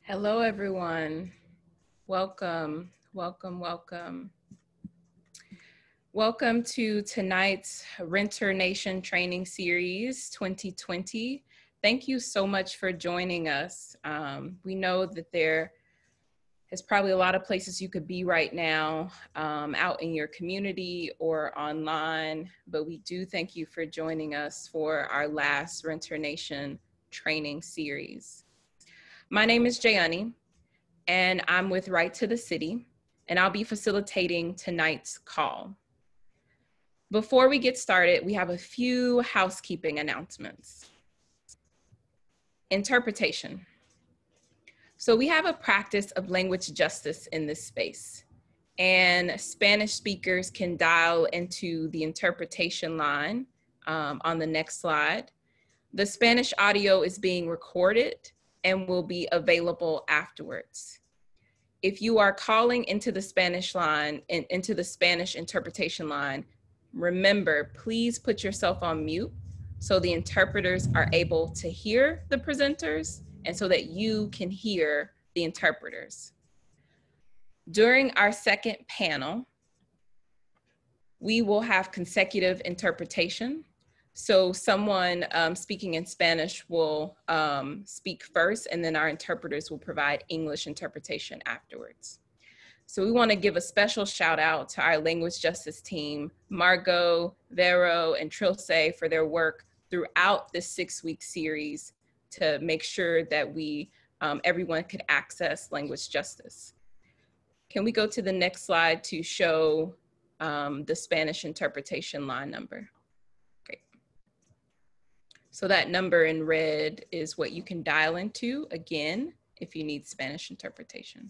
Hello, everyone. Welcome, welcome, welcome. Welcome to tonight's Renter Nation Training Series 2020. Thank you so much for joining us. We know that there is probably a lot of places you could be right now, out in your community or online, but we do thank you for joining us for our last Renter Nation Training Series. My name is Jayani, and I'm with Right to the City, and I'll be facilitating tonight's call. Before we get started, we have a few housekeeping announcements. Interpretation. So we have a practice of language justice in this space, and Spanish speakers can dial into the interpretation line on the next slide. The Spanish audio is being recorded and will be available afterwards. If you are calling into the Spanish line, into the Spanish interpretation line, remember, please put yourself on mute so the interpreters are able to hear the presenters and so that you can hear the interpreters. During our second panel, we will have consecutive interpretation. So someone speaking in Spanish will speak first, and then our interpreters will provide English interpretation afterwards. So we want to give a special shout out to our language justice team, Margot, Vero, and Trilce, for their work throughout this 6-week series to make sure that everyone could access language justice. Can we go to the next slide to show the Spanish interpretation line number? Great. So that number in red is what you can dial into, again, if you need Spanish interpretation.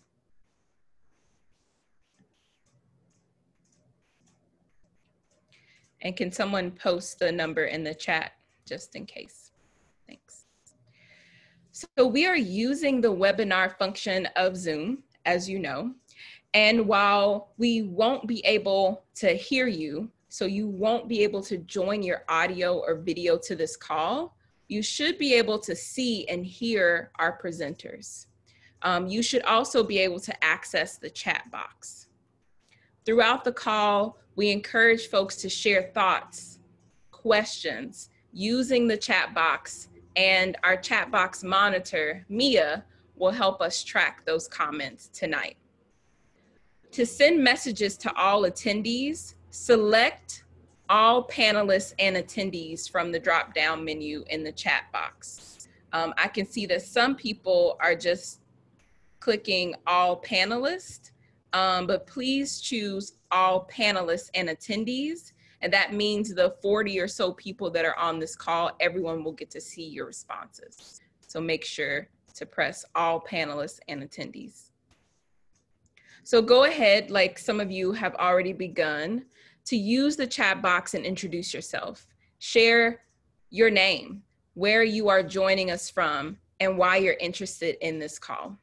And can someone post the number in the chat just in case? Thanks. So we are using the webinar function of Zoom, as you know. And while we won't be able to hear you, so you won't be able to join your audio or video to this call, you should be able to see and hear our presenters. You should also be able to access the chat box. Throughout the call, we encourage folks to share thoughts, questions, using the chat box, and our chat box monitor, Mia, will help us track those comments tonight. To send messages to all attendees, select all panelists and attendees from the drop-down menu in the chat box. I can see that some people are just clicking all panelists, but please choose all panelists and attendees. And that means the 40 or so people that are on this call, everyone will get to see your responses. So make sure to press all panelists and attendees. So go ahead, like some of you have already begun, to use the chat box and introduce yourself. Share your name, where you are joining us from, and why you're interested in this call.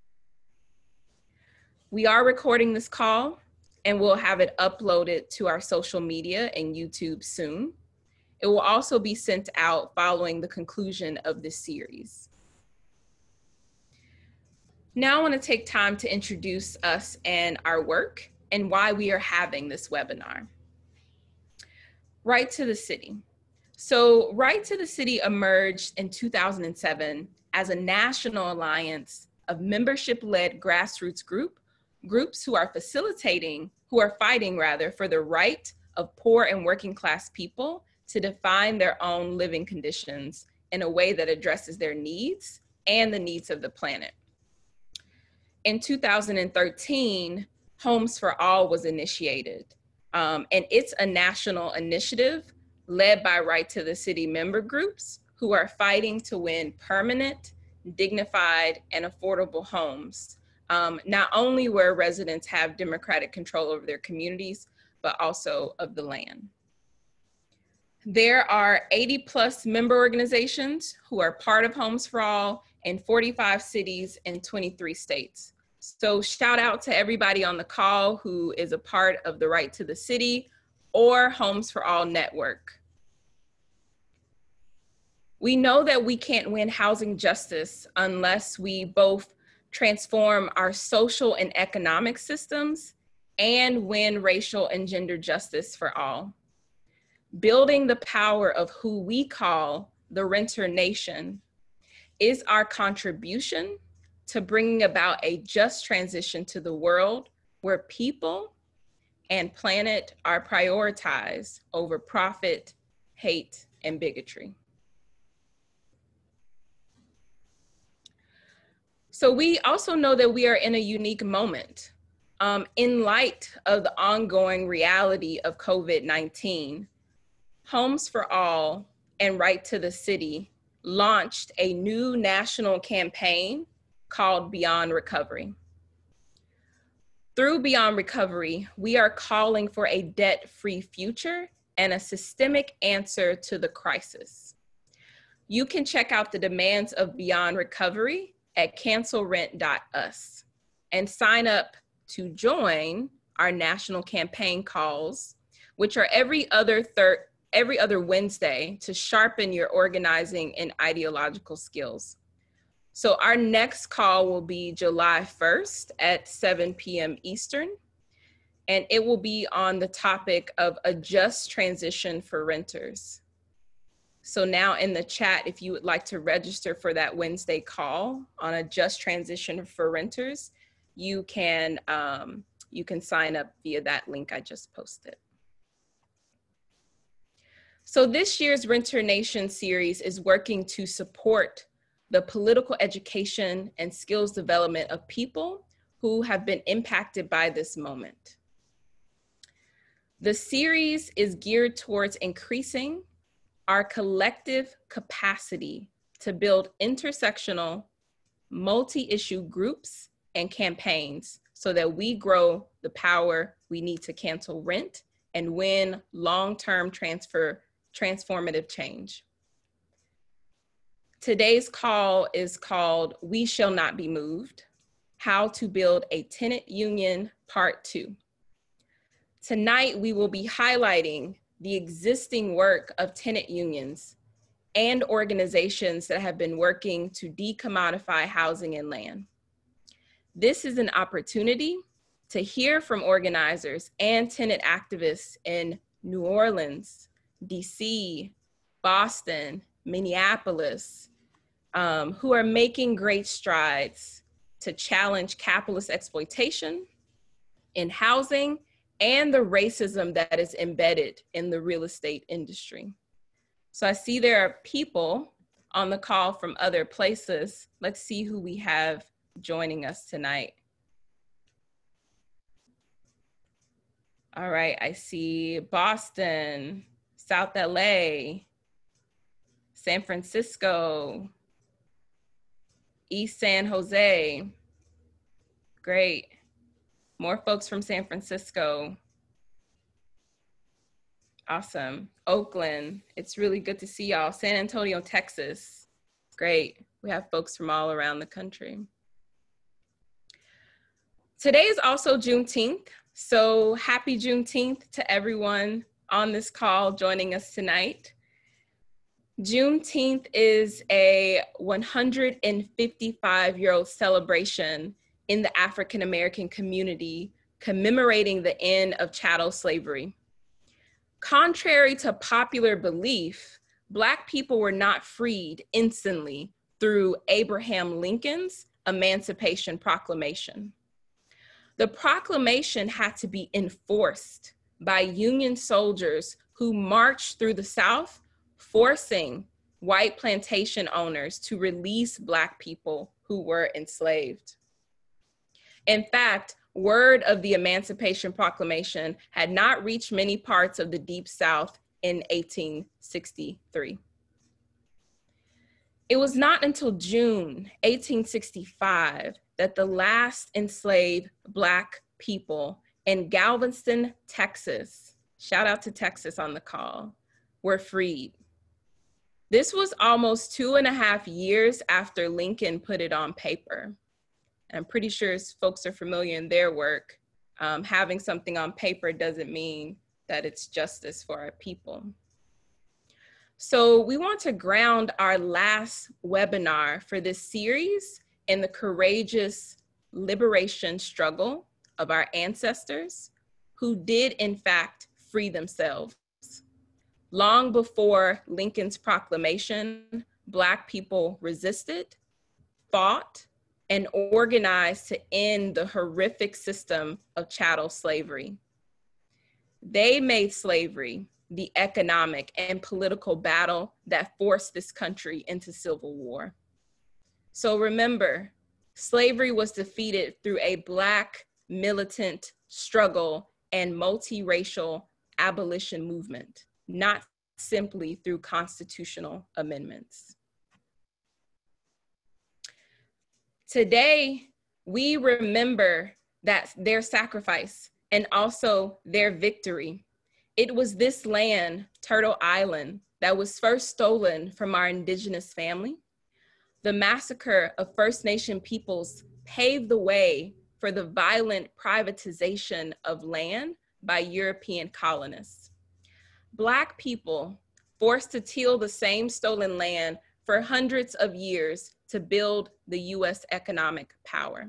We are recording this call, and we'll have it uploaded to our social media and YouTube soon. It will also be sent out following the conclusion of this series. Now I want to take time to introduce us and our work and why we are having this webinar. Right to the City. So Right to the City emerged in 2007 as a national alliance of membership-led grassroots groups who are fighting for the right of poor and working class people to define their own living conditions in a way that addresses their needs and the needs of the planet. In 2013, Homes for All was initiated, and it's a national initiative led by Right to the City member groups who are fighting to win permanent, dignified, and affordable homes, not only where residents have democratic control over their communities, but also of the land. There are 80+ member organizations who are part of Homes for All in 45 cities and 23 states. So shout out to everybody on the call who is a part of the Right to the City or Homes for All network. We know that we can't win housing justice unless we both transform our social and economic systems, and win racial and gender justice for all. Building the power of who we call the Renter Nation is our contribution to bringing about a just transition to the world where people and planet are prioritized over profit, hate, and bigotry. So we also know that we are in a unique moment. In light of the ongoing reality of COVID-19, Homes for All and Right to the City launched a new national campaign called Beyond Recovery. Through Beyond Recovery, we are calling for a debt-free future and a systemic answer to the crisis. You can check out the demands of Beyond Recovery at cancelrent.us and sign up to join our national campaign calls, which are every other Wednesday, to sharpen your organizing and ideological skills. So our next call will be July 1st at 7 p.m. Eastern, and it will be on the topic of a just transition for renters. So now in the chat, if you would like to register for that Wednesday call on a just transition for renters, you can sign up via that link I just posted. So this year's Renter Nation series is working to support the political education and skills development of people who have been impacted by this moment. The series is geared towards increasing our collective capacity to build intersectional, multi-issue groups and campaigns so that we grow the power we need to cancel rent and win long-term transformative change. Today's call is called We Shall Not Be Moved: How to Build a Tenant Union, Part 2. Tonight, we will be highlighting the existing work of tenant unions and organizations that have been working to decommodify housing and land. This is an opportunity to hear from organizers and tenant activists in New Orleans, DC, Boston, Minneapolis, who are making great strides to challenge capitalist exploitation in housing and the racism that is embedded in the real estate industry. So I see there are people on the call from other places. Let's see who we have joining us tonight. All right, I see Boston, South LA, San Francisco, East San Jose. Great. More folks from San Francisco. Awesome. Oakland. It's really good to see y'all. San Antonio, Texas. Great. We have folks from all around the country. Today is also Juneteenth. So happy Juneteenth to everyone on this call joining us tonight. Juneteenth is a 155-year-old celebration in the African-American community commemorating the end of chattel slavery. Contrary to popular belief, Black people were not freed instantly through Abraham Lincoln's Emancipation Proclamation. The proclamation had to be enforced by Union soldiers who marched through the South, forcing white plantation owners to release Black people who were enslaved. In fact, word of the Emancipation Proclamation had not reached many parts of the Deep South in 1863. It was not until June 1865 that the last enslaved Black people in Galveston, Texas, shout out to Texas on the call, were freed. This was almost 2.5 years after Lincoln put it on paper. I'm pretty sure folks are familiar in their work. Having something on paper doesn't mean that it's justice for our people. So we want to ground our last webinar for this series in the courageous liberation struggle of our ancestors who did in fact free themselves. Long before Lincoln's proclamation, Black people resisted, fought, and organized to end the horrific system of chattel slavery. They made slavery the economic and political battle that forced this country into civil war. So remember, slavery was defeated through a Black militant struggle and multiracial abolition movement, not simply through constitutional amendments. Today, we remember that their sacrifice and also their victory. It was this land, Turtle Island, that was first stolen from our indigenous family. The massacre of First Nation peoples paved the way for the violent privatization of land by European colonists. Black people forced to till the same stolen land for hundreds of years to build the US economic power.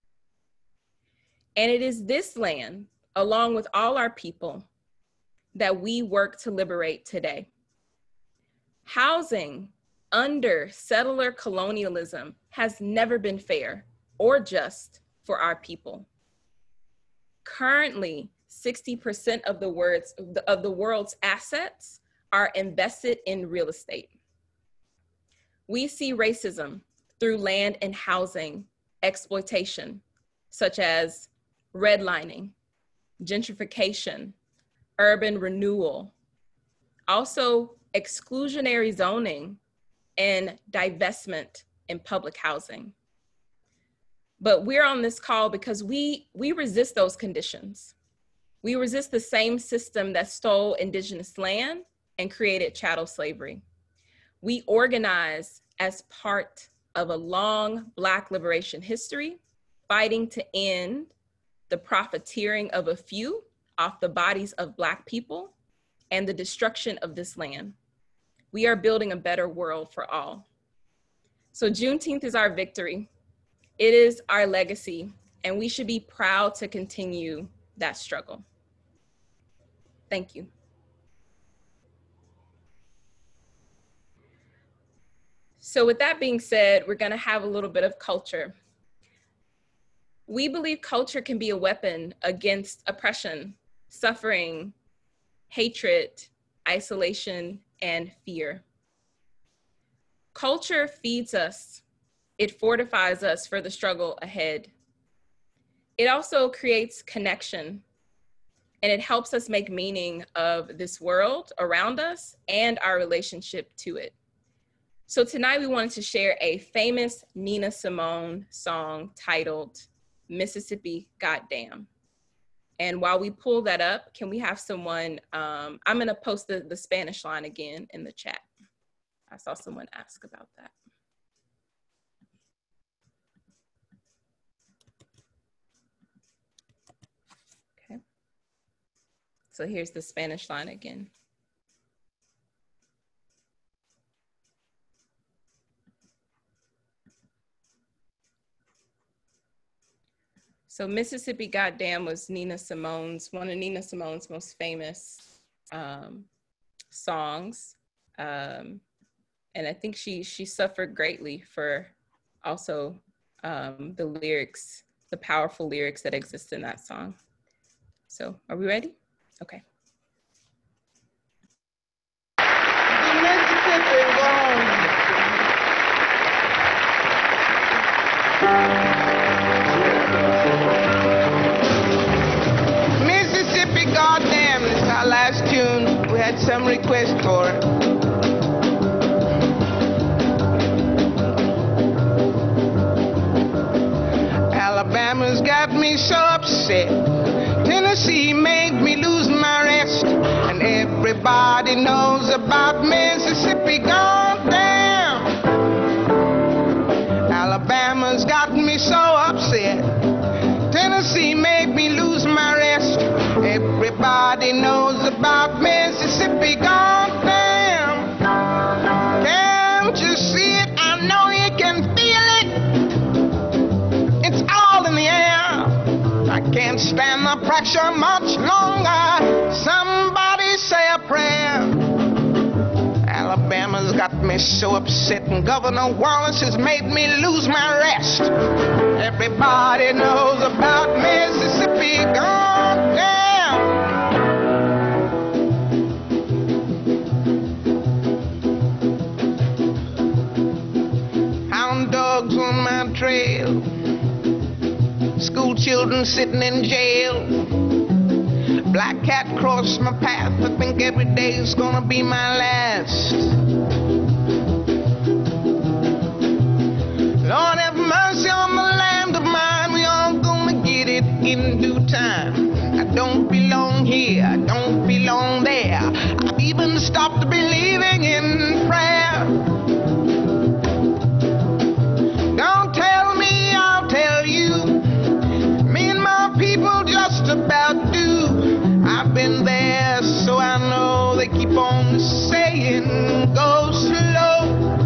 And it is this land, along with all our people, that we work to liberate today. Housing under settler colonialism has never been fair or just for our people. Currently, 60% of the world's assets are invested in real estate. We see racism through land and housing exploitation, such as redlining, gentrification, urban renewal, also exclusionary zoning and divestment in public housing. But we're on this call because we resist those conditions. We resist the same system that stole indigenous land and created chattel slavery. We organize as part of a long Black liberation history, fighting to end the profiteering of a few off the bodies of Black people and the destruction of this land. We are building a better world for all. So Juneteenth is our victory. It is our legacy, and we should be proud to continue that struggle. Thank you. So with that being said, we're gonna have a little bit of culture. We believe culture can be a weapon against oppression, suffering, hatred, isolation, and fear. Culture feeds us. It fortifies us for the struggle ahead. It also creates connection, and it helps us make meaning of this world around us and our relationship to it. So tonight we wanted to share a famous Nina Simone song titled Mississippi Goddamn. And while we pull that up, can we have someone, I'm gonna post the Spanish line again in the chat. I saw someone ask about that. Okay. So here's the Spanish line again. So Mississippi Goddamn was one of Nina Simone's most famous songs. And I think she suffered greatly for also the lyrics, the powerful lyrics that exist in that song. So are we ready? Okay. Mississippi Goddamn is our last tune. We had some requests for it. Alabama's got me so upset. Tennessee made me lose my rest. And everybody knows about Mississippi Goddamn. Alabama's got me so upset. Tennessee made me lose my rest. Everybody knows about Mississippi Goddamn. Can't you see it? I know you can feel it. much longer. Somebody say a prayer. Alabama's got me so upset, and Governor Wallace has made me lose my rest. Everybody knows about Mississippi gone down. Hound dogs on my trail, school children sitting in jail. Black cat crossed my path. I think every day's gonna be my last. Lord have mercy on the land of mine. We all gonna get it in due time. I don't belong here, I don't belong there. I've even stopped believing in prayer. Don't tell me, I'll tell you. Me and my people just about do. I've been there, so I know. They keep on saying, go slow.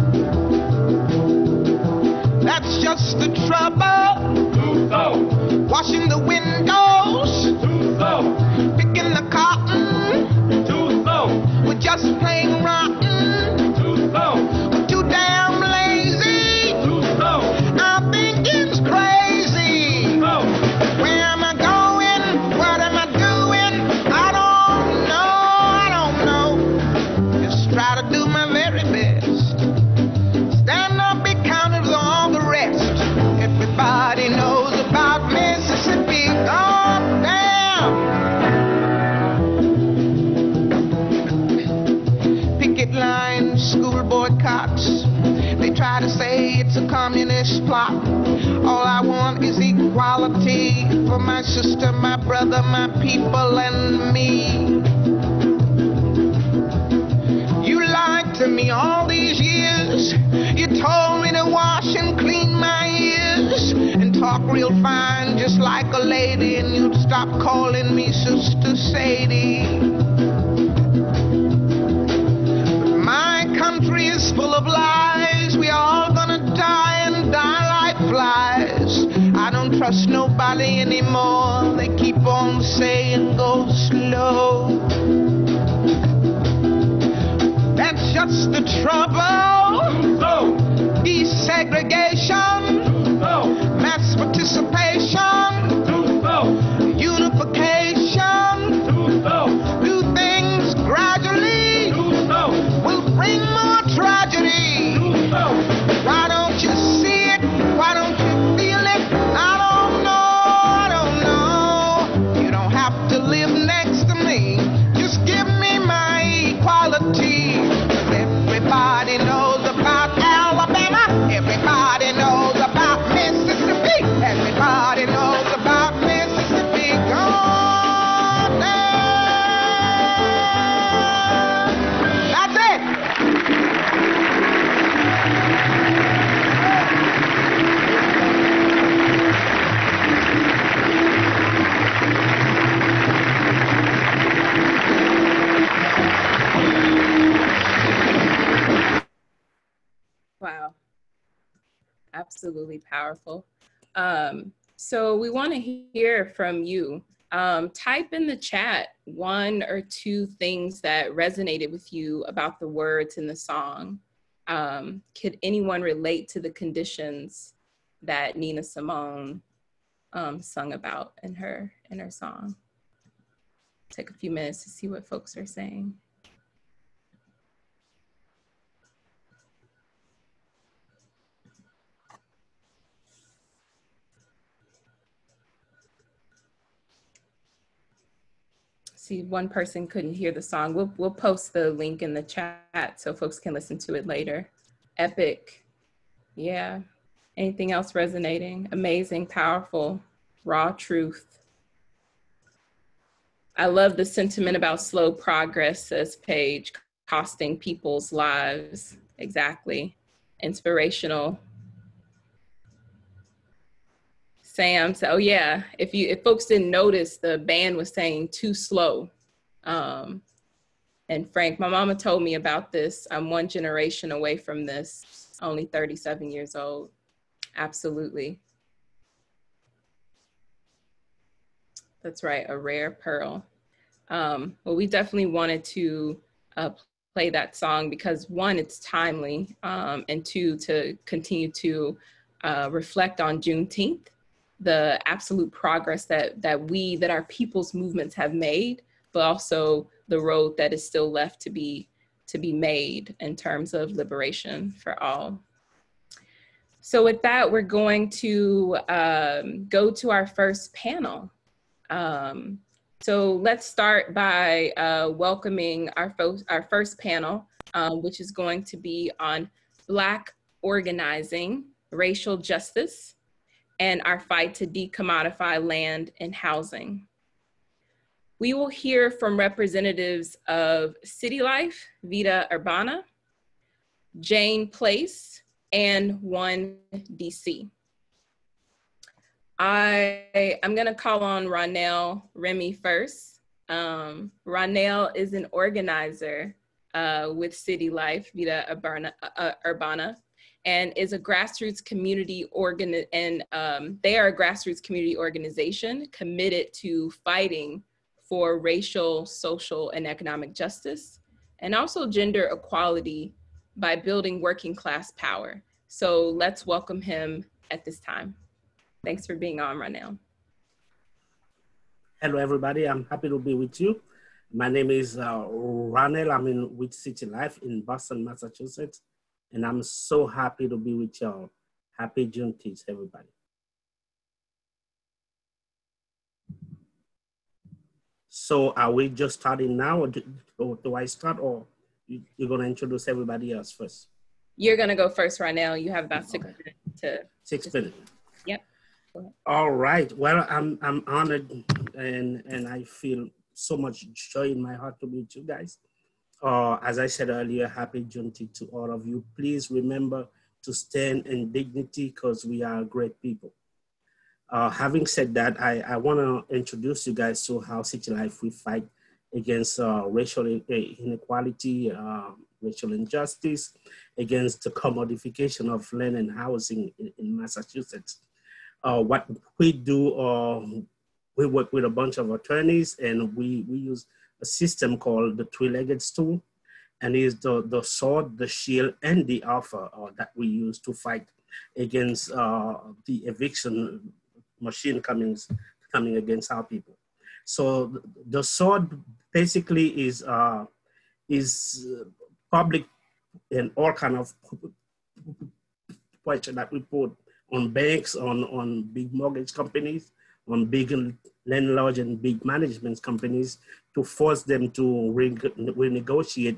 That's just the trouble. Too slow. Washing the windows. Too slow. Picking the cotton. Too slow. We're just plain rotten. Too slow. We're too damn lazy. Too slow. Our thinking's crazy. Too slow. Where am I going? What am I doing? I don't know. Just try to do my very best. Stand up, be counted with all the rest. Everybody knows about Mississippi gone down. Picket lines, school boycotts. They try to say it's a communist plot. All I want is equality for my sister, my brother, my people, and me. You lied to me all these years. You told me to wash and clean my ears and talk real fine just like a lady, and you'd stop calling me Sister Sadie. But my country is full of lies. We all gonna die and die like flies. I don't trust nobody anymore. They keep on saying go slow. That's just the trouble. Slow. Desegregation. Slow. Mass participation. Slow. Unification. Slow. Do things gradually. Slow. Will bring more tragedy. Slow. Why don't you see it? Why don't you feel it? I don't know. You don't have to live next to me. Just give me my equality. 'Cause everybody knows about Alabama. Everybody knows about Mississippi. Everybody knows about Mississippi gone down. That's it. Wow. Absolutely powerful. So we want to hear from you. Type in the chat one or two things that resonated with you about the words in the song. Could anyone relate to the conditions that Nina Simone sung about in her song? Take a few minutes to see what folks are saying. See, one person couldn't hear the song. We'll post the link in the chat so folks can listen to it later. Epic. Yeah. Anything else resonating? Amazing, powerful, raw truth. I love the sentiment about slow progress, says Paige, costing people's lives. Exactly. Inspirational. Sam said, oh yeah, if folks didn't notice, the band was saying too slow. And Frank, my mama told me about this. I'm one generation away from this, only 37 years old. Absolutely. That's right, a rare pearl. Well, we definitely wanted to play that song because one, it's timely, and two, to continue to reflect on Juneteenth, the absolute progress that our people's movements have made, but also the road that is still left to be made in terms of liberation for all. So with that, we're going to go to our first panel. So let's start by welcoming our first panel, which is going to be on Black organizing, racial justice, and our fight to decommodify land and housing. We will hear from representatives of City Life, Vida Urbana, Jane Place, and One DC. I'm gonna call on Ronell Remy first. Ronell is an organizer with City Life, Vida Urbana, and is a grassroots community they are a grassroots community organization committed to fighting for racial, social, and economic justice, and also gender equality by building working class power. So let's welcome him at this time. Thanks for being on, Ronell. Hello, everybody. I'm happy to be with you. My name is Ronell. I'm with City Life in Boston, Massachusetts, and I'm so happy to be with y'all. Happy Juneteenth, everybody. So are we just starting now, or do I start, or you're going to introduce everybody else first? You're going to go first, Ronell. You have about 6 minutes to... 6 minutes. Yep. All right. Well, I'm honored and I feel so much joy in my heart to be with you guys. As I said earlier, happy Juneteenth to all of you. Please remember to stand in dignity because we are great people. Having said that, I want to introduce you guys to how City Life we fight against racial inequality, racial injustice, against the commodification of land and housing in Massachusetts. What we do, we work with a bunch of attorneys and we use a system called the three-legged stool, and it's the sword, the shield, and the offer that we use to fight against the eviction machine coming against our people. So the sword basically is public and all kind of pressure that we put on banks, on big mortgage companies, on big landlords and big management companies to force them to renegotiate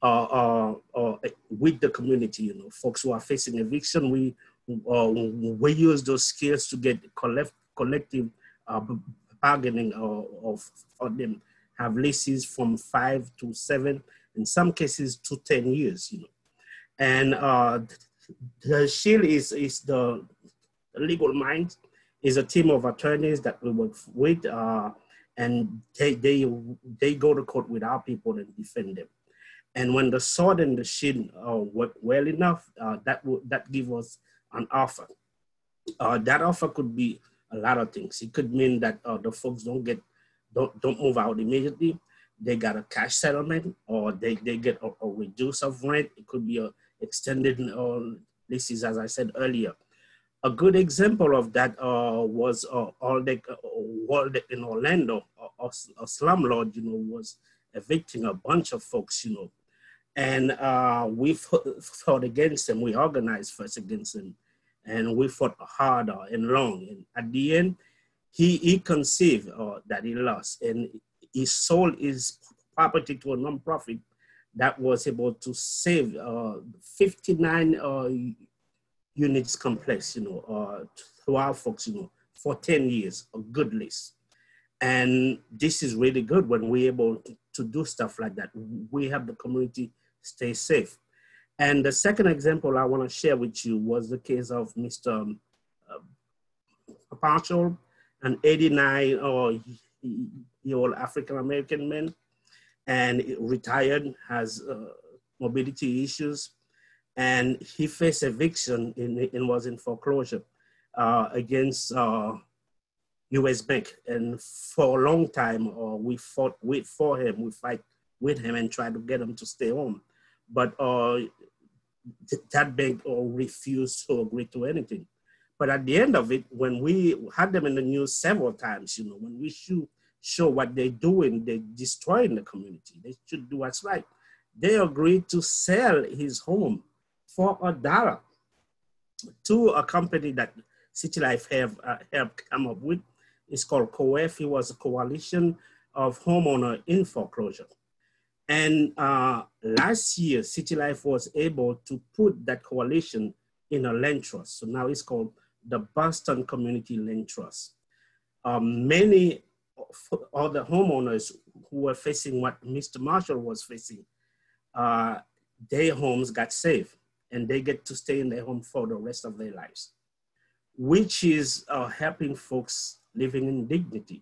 with the community. You know, folks who are facing eviction, we use those skills to get collective bargaining for them, have leases from 5 to 7, in some cases to 10 years. You know, and the shield is the legal mind, is a team of attorneys that we work with, and they go to court with our people and defend them. And when the sword and the shield work well enough, that gives us an offer. That offer could be a lot of things. It could mean that the folks don't move out immediately. They got a cash settlement, or they get a reduce of rent. It could be a extended leases, as I said earlier. A good example of that was Waldeck in Orlando. A slumlord, you know, was evicting a bunch of folks, you know, and we fought against them. We organized first against them, and we fought hard and long. And at the end, he conceived that he lost, and he sold his property to a nonprofit that was able to save 59 units complex, you know, to our folks, you know, for 10 years, a good list. And this is really good when we're able to do stuff like that. We have the community stay safe. And the second example I want to share with you was the case of Mr. Marshall, an 89-year-old African-American man, and retired, has mobility issues, and he faced eviction and was in foreclosure against U.S. Bank, and for a long time, we fought for him, we fight with him and try to get him to stay home, but that bank refused to agree to anything. But at the end of it, when we had them in the news several times, you know, when we show what they're doing, they're destroying the community. They should do what's right. They agreed to sell his home for $1 to a company that City Life have helped come up with. It's called COEF. It was a coalition of homeowners in foreclosure. And last year, City Life was able to put that coalition in a land trust. So now it's called the Boston Community Land Trust. Many of the homeowners who were facing what Mr. Marshall was facing, their homes got saved and they get to stay in their home for the rest of their lives, which is helping folks living in dignity,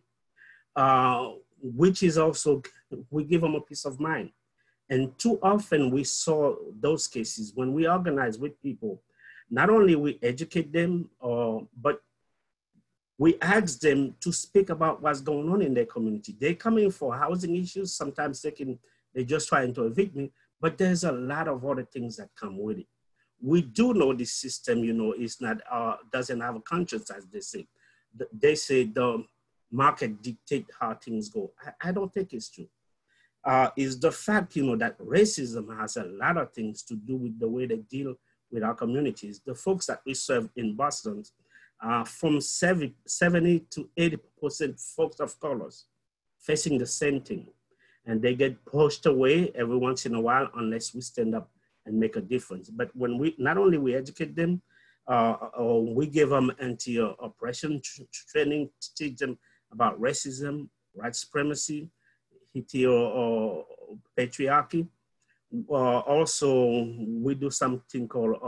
which is also, we give them a peace of mind. And too often we saw those cases when we organize with people, not only we educate them, but we ask them to speak about what's going on in their community. They come in for housing issues. Sometimes they're just trying to evict me, but there's a lot of other things that come with it. We do know this system, you know, is not, doesn't have a conscience, as they say. They say the market dictate how things go. I don't think it's true. Is the fact, you know, that racism has a lot of things to do with the way they deal with our communities. The folks that we serve in Boston, from 70 to 80% folks of colors facing the same thing. And they get pushed away every once in a while unless we stand up and make a difference. But when we, not only we educate them, we give them anti-oppression training to teach them about racism, white supremacy, patriarchy. Also, we do something called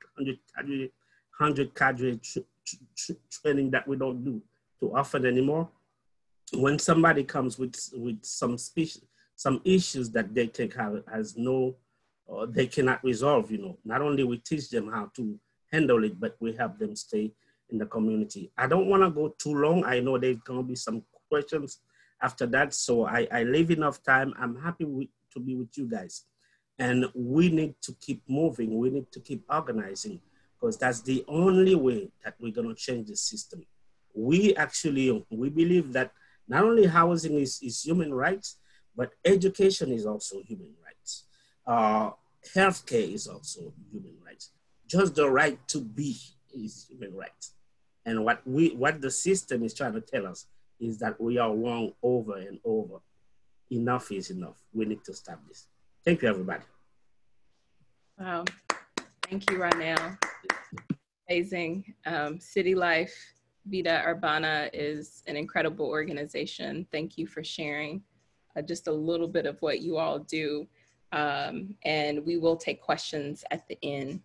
100 cadre training that we don't do too often anymore. When somebody comes with some issues that they think has no, they cannot resolve, you know, not only we teach them how to handle it, but we help them stay in the community. I don't want to go too long. I know there's going to be some questions after that, so I leave enough time. I'm happy to be with you guys. And we need to keep moving. We need to keep organizing, because that's the only way that we're going to change the system. We believe that not only housing is human rights, but education is also human rights. Healthcare is also human rights. Just the right to be is human rights. And what the system is trying to tell us is that we are wrong over and over. Enough is enough. We need to stop this. Thank you, everybody. Wow. Thank you, Ronell. Amazing. City Life Vida Urbana is an incredible organization. Thank you for sharing just a little bit of what you all do. And we will take questions at the end.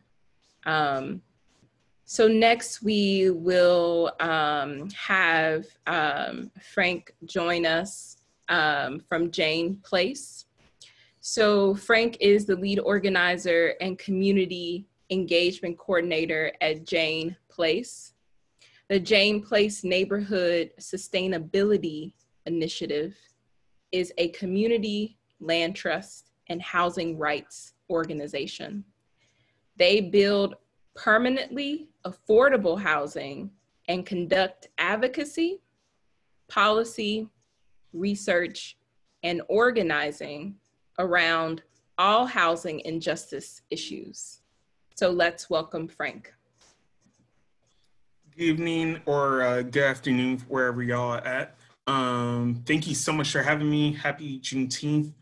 So next we will have Frank join us from Jane Place. So Frank is the lead organizer and community engagement coordinator at Jane Place. The Jane Place Neighborhood Sustainability Initiative is a community land trust and housing rights organization. They build permanently affordable housing and conduct advocacy, policy, research, and organizing around all housing and justice issues. So let's welcome Frank. Good evening or good afternoon, wherever y'all are at. Thank you so much for having me. Happy Juneteenth.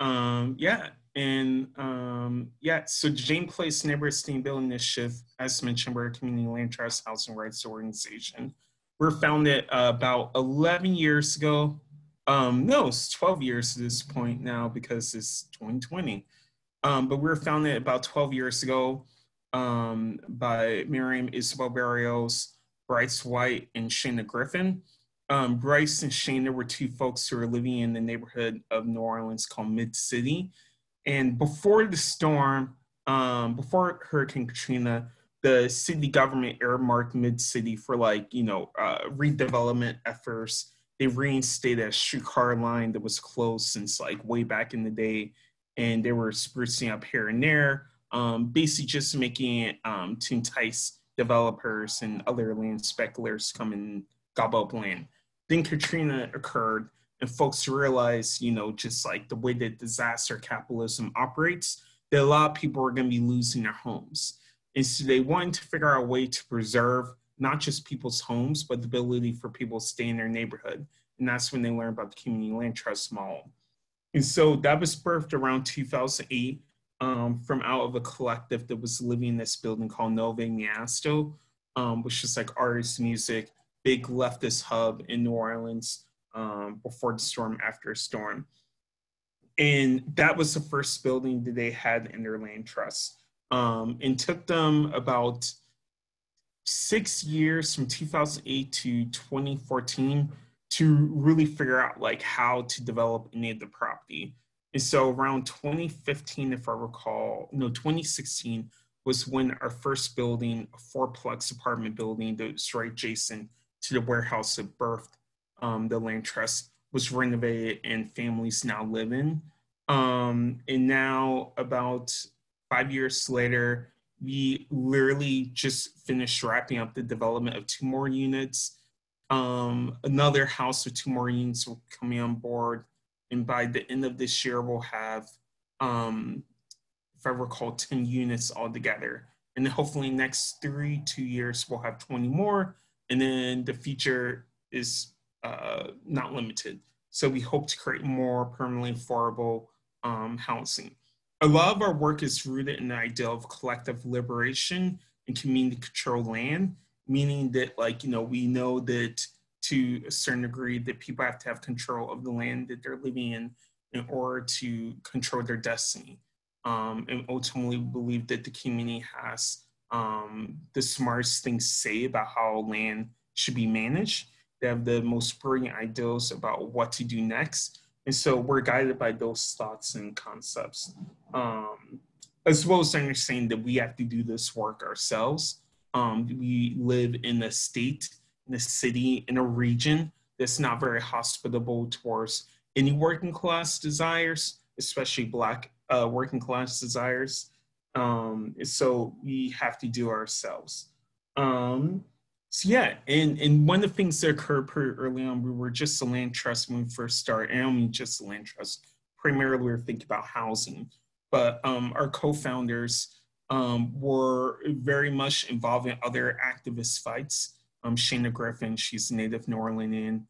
So Jane Place Neighborhood Sustainability Initiative, as mentioned, we're a community land trust housing rights organization. We're founded about 11 years ago. No, it's 12 years to this point now because it's 2020. But we were founded about 12 years ago by Miriam Isabel Barrios, Bryce White, and Shana Griffin. Bryce and Shana were two folks who were living in the neighborhood of New Orleans called Mid-City. And before the storm, before Hurricane Katrina, the city government earmarked Mid-City for like, redevelopment efforts. They reinstated a streetcar line that was closed since like way back in the day. And they were sprucing up here and there, basically just making it to entice developers and other land speculators to come and gobble up land. Then Katrina occurred, and folks realized, just like the way that disaster capitalism operates, that a lot of people are going to be losing their homes. And so they wanted to figure out a way to preserve not just people's homes, but the ability for people to stay in their neighborhood. And that's when they learned about the community land trust model. And so that was birthed around 2008 from out of a collective that was living in this building called Nove Miasto, which is like artist music, big leftist hub in New Orleans before the storm, after a storm. And that was the first building that they had in their land trust. And took them about 6 years from 2008 to 2014 to really figure out like how to develop any of the property. And so around 2015, if I recall, no, 2016 was when our first building, a fourplex apartment building that was right adjacent to the warehouse that birthed the land trust, was renovated and families now live in. And now about 5 years later, we literally just finished wrapping up the development of 2 more units. Another house with 2 more units will be coming on board. And by the end of this year, we'll have, if I recall, 10 units altogether. And then hopefully next 2 years, we'll have 20 more. And then the future is not limited. So we hope to create more permanently affordable housing. A lot of our work is rooted in the idea of collective liberation and community controlled land, meaning that we know that to a certain degree that people have to have control of the land that they're living in order to control their destiny. And ultimately believe that the community has the smartest things to say about how land should be managed. They have the most brilliant ideas about what to do next. And so we're guided by those thoughts and concepts, as well as understanding that we have to do this work ourselves. We live in a state, in a city, in a region that's not very hospitable towards any working class desires, especially Black working class desires. So we have to do ourselves. So yeah, and one of the things that occurred pretty early on, we were just a land trust when we first started. And I don't mean just a land trust. Primarily, we were thinking about housing. But our co-founders were very much involved in other activist fights. Shana Griffin, she's a native New Orleanian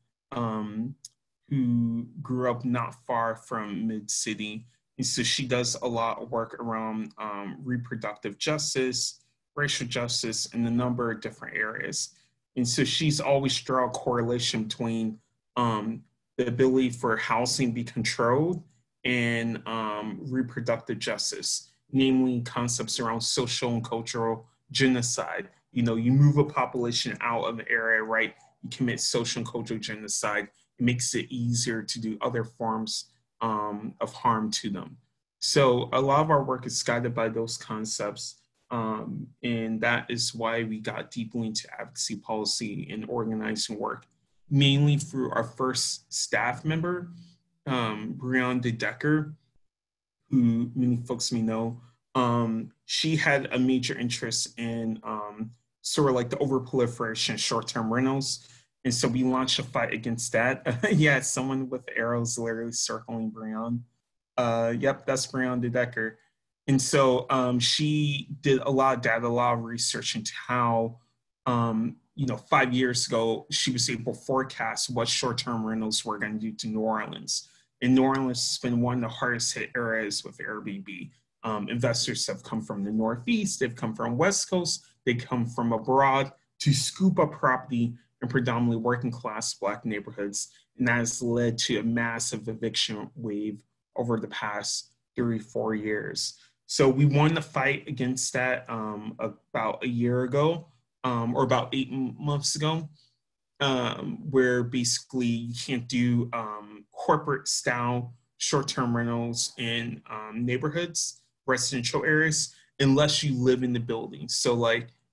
who grew up not far from Mid-City. And so she does a lot of work around reproductive justice, racial justice, in a number of different areas. And so she's always drawn a correlation between the ability for housing to be controlled and reproductive justice, namely concepts around social and cultural genocide. You move a population out of an area, right? You commit social and cultural genocide. It makes it easier to do other forms of harm to them. So a lot of our work is guided by those concepts. And that is why we got deeply into advocacy policy and organizing work, mainly through our first staff member, Breon De Decker, who many folks may know. She had a major interest in sort of like the overproliferation of short-term rentals. And so we launched a fight against that. Yeah, someone with arrows literally circling Breon. Yep, that's Breon De Decker. And so she did a lot of data, a lot of research into how, 5 years ago, she was able to forecast what short-term rentals were going to do to New Orleans. And New Orleans has been one of the hardest hit areas with Airbnb. Investors have come from the Northeast, they've come from West Coast, they come from abroad to scoop up property in predominantly working class Black neighborhoods. And that has led to a massive eviction wave over the past 3-4 years. So we won the fight against that about a year ago, or about 8 months ago, where basically you can't do corporate style short-term rentals in neighborhoods, residential areas, unless you live in the building. So like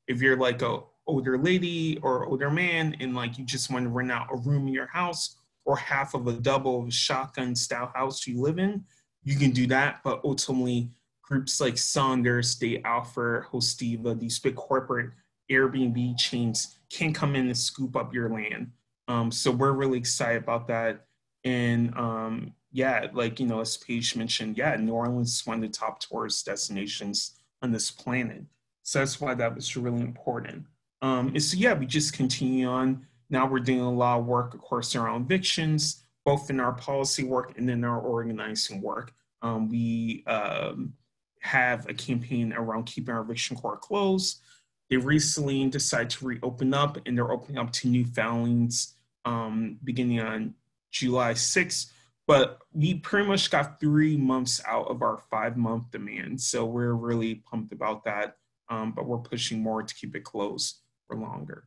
if you're like a older lady or older man and like you just want to rent out a room in your house or half of a double of a shotgun style house you live in, you can do that. But ultimately, groups like Sonder, State Alpha, Hostiva, these big corporate Airbnb chains can come in and scoop up your land. So we're really excited about that. And yeah, like, you know, as Paige mentioned, yeah, New Orleans is one of the top tourist destinations on this planet. So that's why that was really important. And so, yeah, we just continue on. Now we're doing a lot of work, of course, around evictions, both in our policy work and in our organizing work. We have a campaign around keeping our eviction court closed. They recently decided to reopen up, and they're opening up to new filings beginning on July 6th. But we pretty much got 3 months out of our 5-month demand. So we're really pumped about that. But we're pushing more to keep it closed for longer.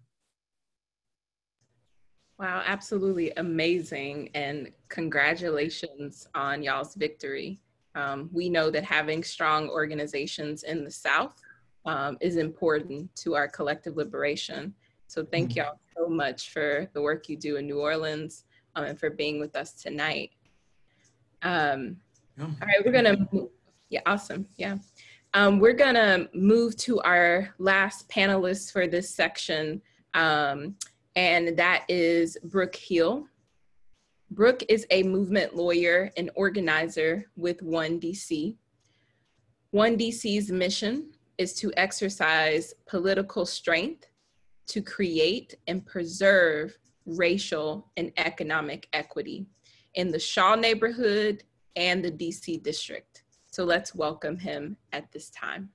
Wow, absolutely amazing. And congratulations on y'all's victory. We know that having strong organizations in the South is important to our collective liberation. So thank y'all so much for the work you do in New Orleans and for being with us tonight. All right, we're gonna, yeah, awesome, yeah. We're gonna move to our last panelist for this section, and that is Brooke Hill. Brooke is a movement lawyer and organizer with One DC. One DC's mission is to exercise political strength to create and preserve racial and economic equity in the Shaw neighborhood and the DC district. So let's welcome him at this time.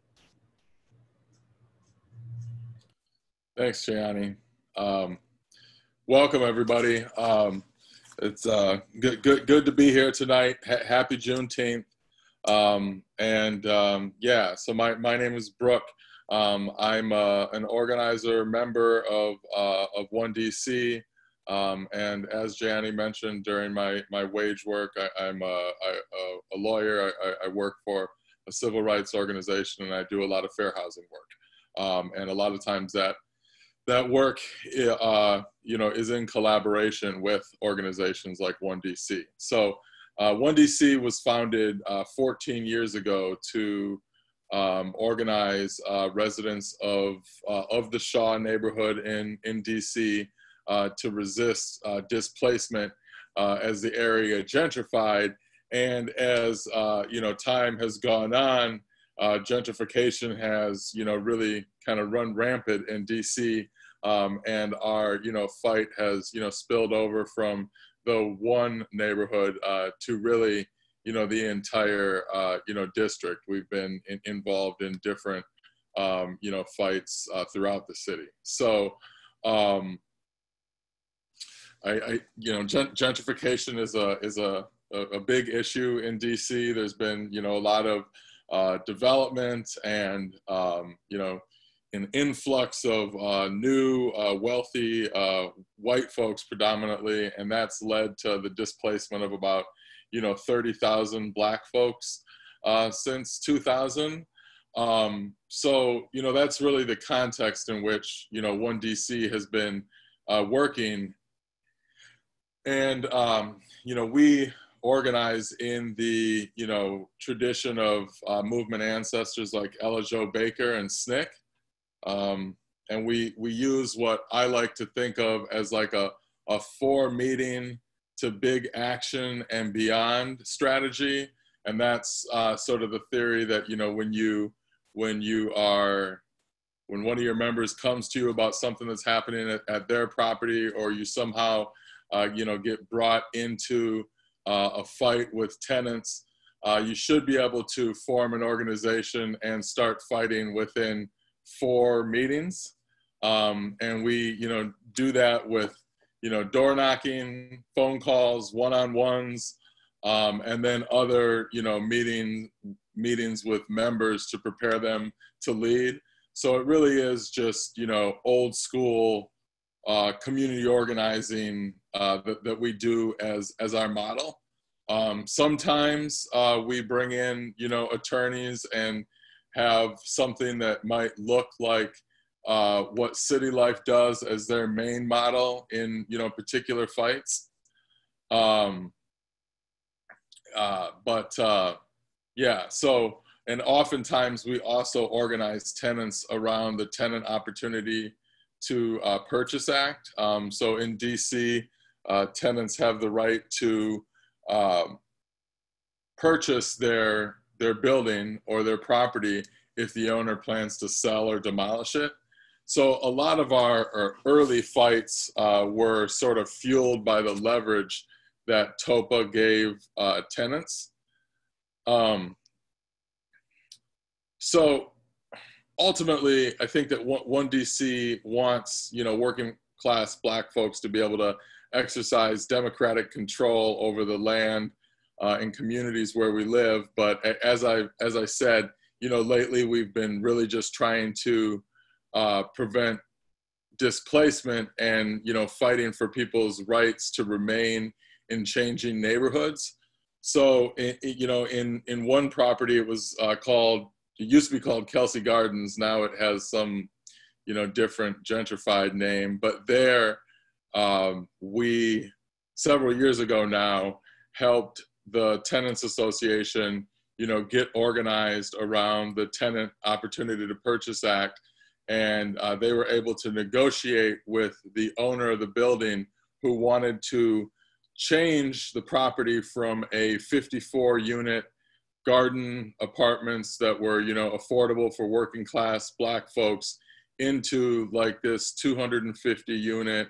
Thanks, Gianni. Welcome, everybody. It's good to be here tonight. Happy Juneteenth. Yeah, so my name is Brooke. I'm an organizer, member of One DC. And as Gianni mentioned, during my wage work, I'm a lawyer. I work for a civil rights organization, and I do a lot of fair housing work. And a lot of times that work, you know, is in collaboration with organizations like One DC. So One DC was founded 14 years ago to organize residents of the Shaw neighborhood in DC to resist displacement as the area gentrified. And as you know, time has gone on, gentrification has, you know, really kind of run rampant in DC, and our, you know, fight has, you know, spilled over from the one neighborhood to really, you know, the entire, you know, district. We've been involved in different, you know, fights throughout the city. So, you know, gentrification is a big issue in DC. There's been, you know, a lot of development and, you know, an influx of new wealthy white folks predominantly, and that's led to the displacement of about, you know, 30,000 Black folks since 2000. So, you know, that's really the context in which, you know, One DC has been working. And, you know, we organize in the, you know, tradition of movement ancestors like Ella Jo Baker and SNCC. And we use what I like to think of as like a 4 meeting to big action and beyond strategy. And that's sort of the theory that, you know, when one of your members comes to you about something that's happening at their property, or you somehow, you know, get brought into a fight with tenants, you should be able to form an organization and start fighting within 4 meetings. And we, you know, do that with, you know, door knocking, phone calls, one-on-ones, and then other, you know, meetings with members to prepare them to lead. So it really is just, you know, old school community organizing that we do as our model. Sometimes we bring in, you know, attorneys and have something that might look like what City Life does as their main model in, you know, particular fights. Yeah, so, and oftentimes we also organize tenants around the Tenant Opportunity to Purchase Act. So in DC, tenants have the right to purchase their building or their property if the owner plans to sell or demolish it. So a lot of our early fights were sort of fueled by the leverage that TOPA gave tenants. So ultimately, I think that One DC wants, you know, working class Black folks to be able to exercise democratic control over the land in communities where we live. But as I said, you know, lately we've been really just trying to prevent displacement and, you know, fighting for people's rights to remain in changing neighborhoods. So, you know, in one property, it was it used to be called Kelsey Gardens. Now it has some, you know, different gentrified name. But there, we, several years ago now, helped the Tenants Association, you know, get organized around the Tenant Opportunity to Purchase Act. And they were able to negotiate with the owner of the building who wanted to change the property from a 54-unit garden apartments that were, you know, affordable for working class Black folks into like this 250-unit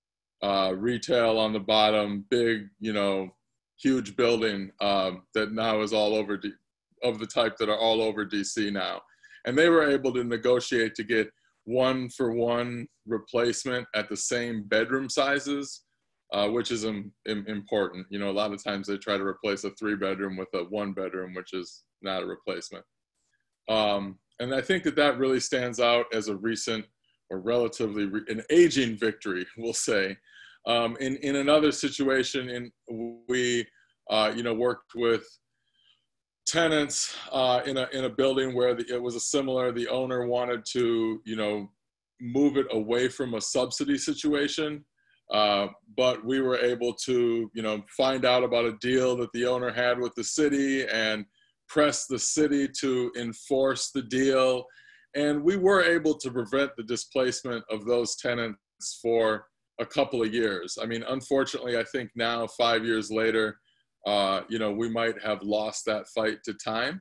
retail on the bottom, big, you know, huge building that now is all over, of the type that are all over DC now. And they were able to negotiate to get 1-for-1 replacement at the same bedroom sizes, which is important. You know, a lot of times they try to replace a 3-bedroom with a 1-bedroom, which is not a replacement. And I think that really stands out as a recent or relatively an aging victory, we'll say. In another situation, we you know, worked with tenants in a building where it was a similar. The owner wanted to, you know, move it away from a subsidy situation. But we were able to, you know, find out about a deal that the owner had with the city and press the city to enforce the deal. And we were able to prevent the displacement of those tenants for a couple of years. I mean, unfortunately, I think now 5 years later, you know, we might have lost that fight to time.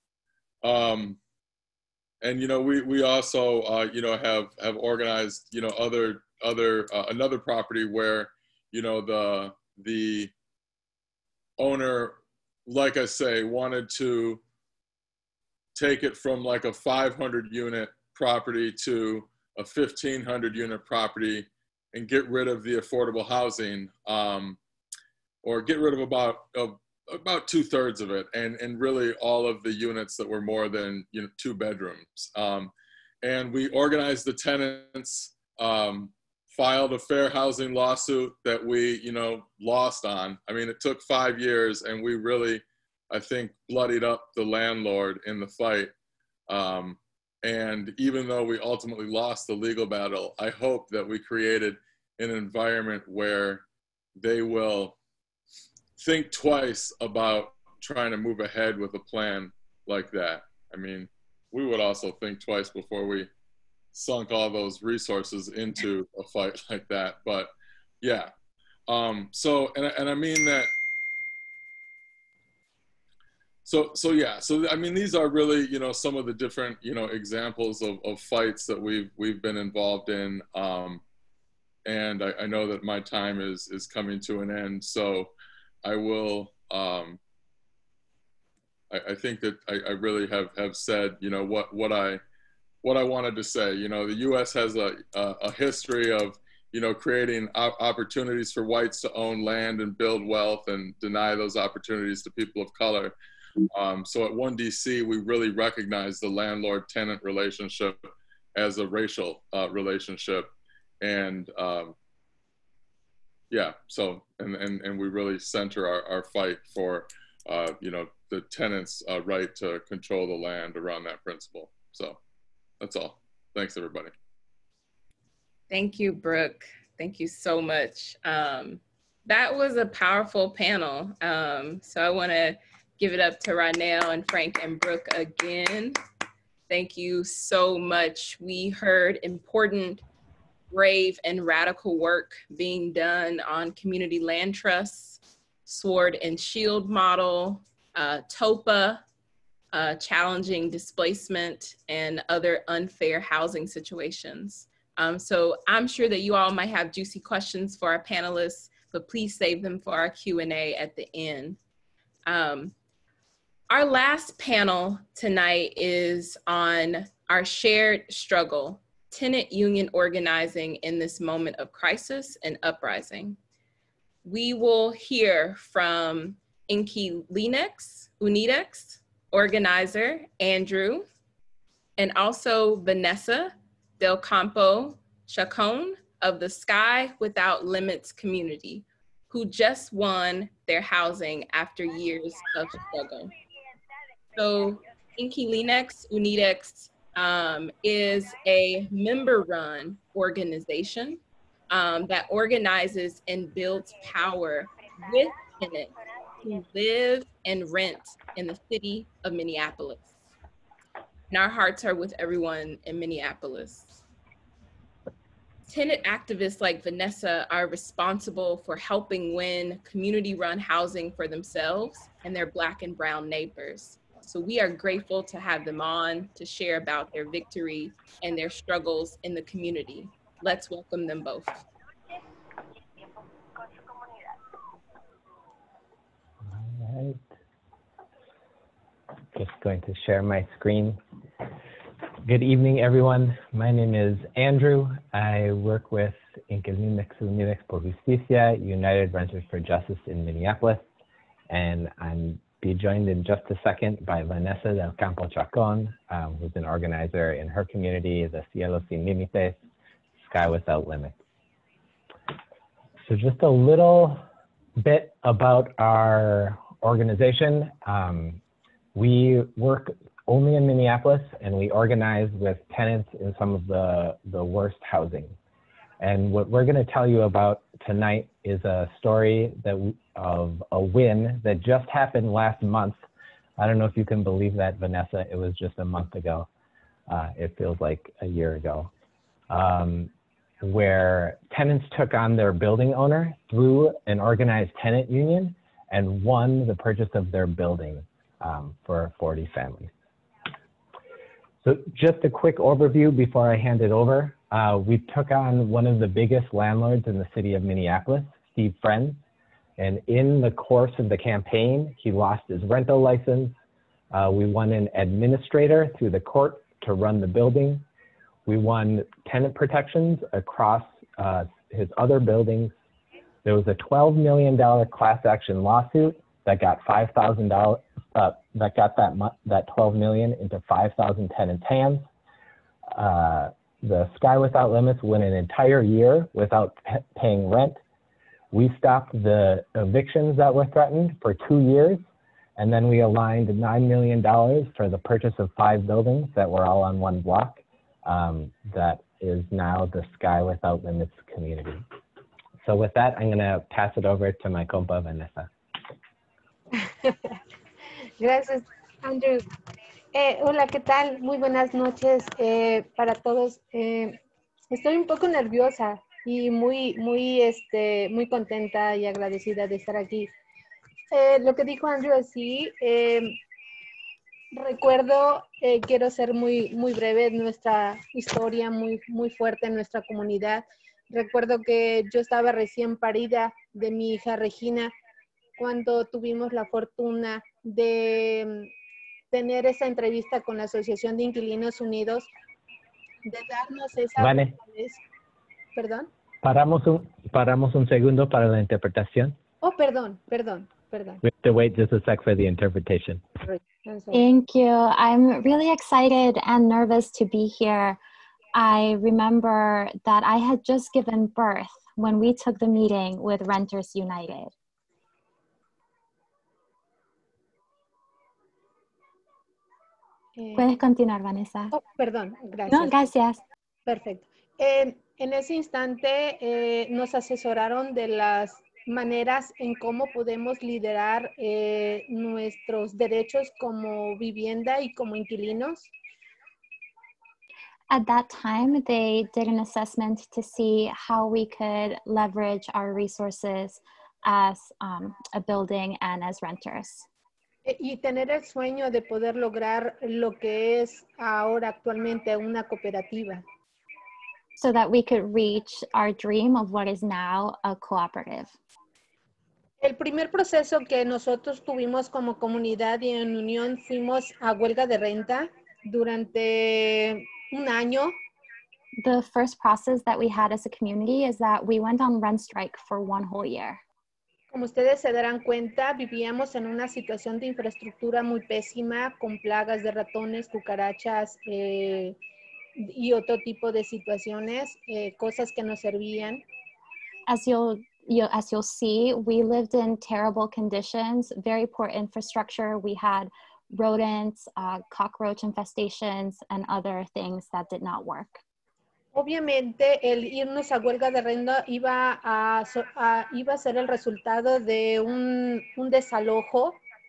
And, you know, we also, you know, have organized, you know, another property where, you know, the owner, like I say, wanted to take it from like a 500-unit property to a 1,500-unit property and get rid of the affordable housing, or get rid of about 2/3 of it, and really all of the units that were more than, you know, 2 bedrooms. And we organized the tenants, filed a fair housing lawsuit that we, you know, lost on. I mean, it took 5 years, and we really, I think, bloodied up the landlord in the fight. And even though we ultimately lost the legal battle, I hope that we created an environment where they will think twice about trying to move ahead with a plan like that. I mean, we would also think twice before we sunk all those resources into a fight like that. But yeah, so, and I mean that, so yeah, so I mean, these are really, you know, some of the different, you know, examples of fights that we've been involved in. And I know that my time is coming to an end, so I will, I think that I really have said, you know, what I wanted to say. You know, the U.S. has a history of, you know, creating opportunities for whites to own land and build wealth and deny those opportunities to people of color. So at One DC, we really recognize the landlord-tenant relationship as a racial relationship. And yeah, so, and we really center our fight for, you know, the tenants' right to control the land around that principle. So that's all. Thanks, everybody. Thank you, Brooke. Thank you so much. That was a powerful panel. So I want to give it up to Ronell and Frank and Brooke again. Thank you so much. We heard important, brave, and radical work being done on community land trusts, sword and shield model, TOPA, challenging displacement, and other unfair housing situations. So I'm sure that you all might have juicy questions for our panelists, but please save them for our Q&A at the end. Our last panel tonight is on our shared struggle, tenant union organizing in this moment of crisis and uprising. We will hear from Inquilinex Unidex organizer Andrew, and also Vanessa Del Campo Chacon of the Sky Without Limits community, who just won their housing after years of struggle. So Inquilinex Unidex is a member-run organization that organizes and builds power with tenants who live and rent in the city of Minneapolis. And our hearts are with everyone in Minneapolis. Tenant activists like Vanessa are responsible for helping win community-run housing for themselves and their Black and brown neighbors. So we are grateful to have them on to share about their victory and their struggles in the community. Let's welcome them both. All right. Just going to share my screen. Good evening, everyone. My name is Andrew. I work with Inquilinex Unidex por Justicia, United Renters for Justice in Minneapolis, and I'm be joined in just a second by Vanessa Del Campo Chacon, who's an organizer in her community, the Cielo Sin Límites, Sky Without Limits. So just a little bit about our organization. We work only in Minneapolis, and we organize with tenants in some of the worst housing. And what we're going to tell you about tonight is a story of a win that just happened last month. I don't know if you can believe that, Vanessa. It was just a month ago. It feels like a year ago, where tenants took on their building owner through an organized tenant union and won the purchase of their building for 40 families. So just a quick overview before I hand it over. We took on one of the biggest landlords in the city of Minneapolis, Steve Friends. And in the course of the campaign, he lost his rental license. We won an administrator through the court to run the building. We won tenant protections across his other buildings. There was a $12 million class action lawsuit that got $5,000, that got that $12 million into 5,000 tenants' hands. The Sky Without Limits went an entire year without paying rent. We stopped the evictions that were threatened for 2 years, and then we aligned $9 million for the purchase of 5 buildings that were all on one block. That is now the Sky Without Limits community. So with that, I'm gonna pass it over to my compa, Vanessa. Gracias, Andrew. Hola, ¿qué tal? Muy buenas noches para todos. Estoy un poco nerviosa y muy contenta y agradecida de estar aquí. Lo que dijo Andrew es sí. Recuerdo, quiero ser muy breve, nuestra historia muy fuerte en nuestra comunidad. Recuerdo que yo estaba recién parida de mi hija Regina cuando tuvimos la fortuna de tener esa entrevista con la Asociación de Inquilinos Unidos, de darnos esa... Vale. ¿Perdón? Paramos un segundo para la interpretación. Oh, perdón. We have to wait just a sec for the interpretation. Thank you. I'm really excited and nervous to be here. I remember that I had just given birth when we took the meeting with Renters United. Puedes continuar, Vanessa. Oh, perdón, gracias. No, gracias. Perfecto. En ese instante nos asesoraron de las maneras en cómo podemos liderar nuestros derechos como vivienda y como inquilinos. At that time, they did an assessment to see how we could leverage our resources as a building and as renters. Y tener el sueño de poder lograr lo que es ahora actualmente una cooperativa. So that we could reach our dream of what is now a cooperative. El primer proceso que nosotros tuvimos como comunidad y en unión fuimos a huelga de renta durante un año. The first process that we had as a community is that we went on rent strike for 1 whole year. Como ustedes se darán cuenta, vivíamos en una situación de infraestructura muy pésima, con plagas de ratones, cucarachas y otro tipo de situaciones, cosas que nos servían. As you'll see, we lived in terrible conditions, very poor infrastructure. We had rodents, cockroach infestations, and other things that did not work. Obviamente, el irnos a huelga de renta iba a ser el resultado de un desalojo.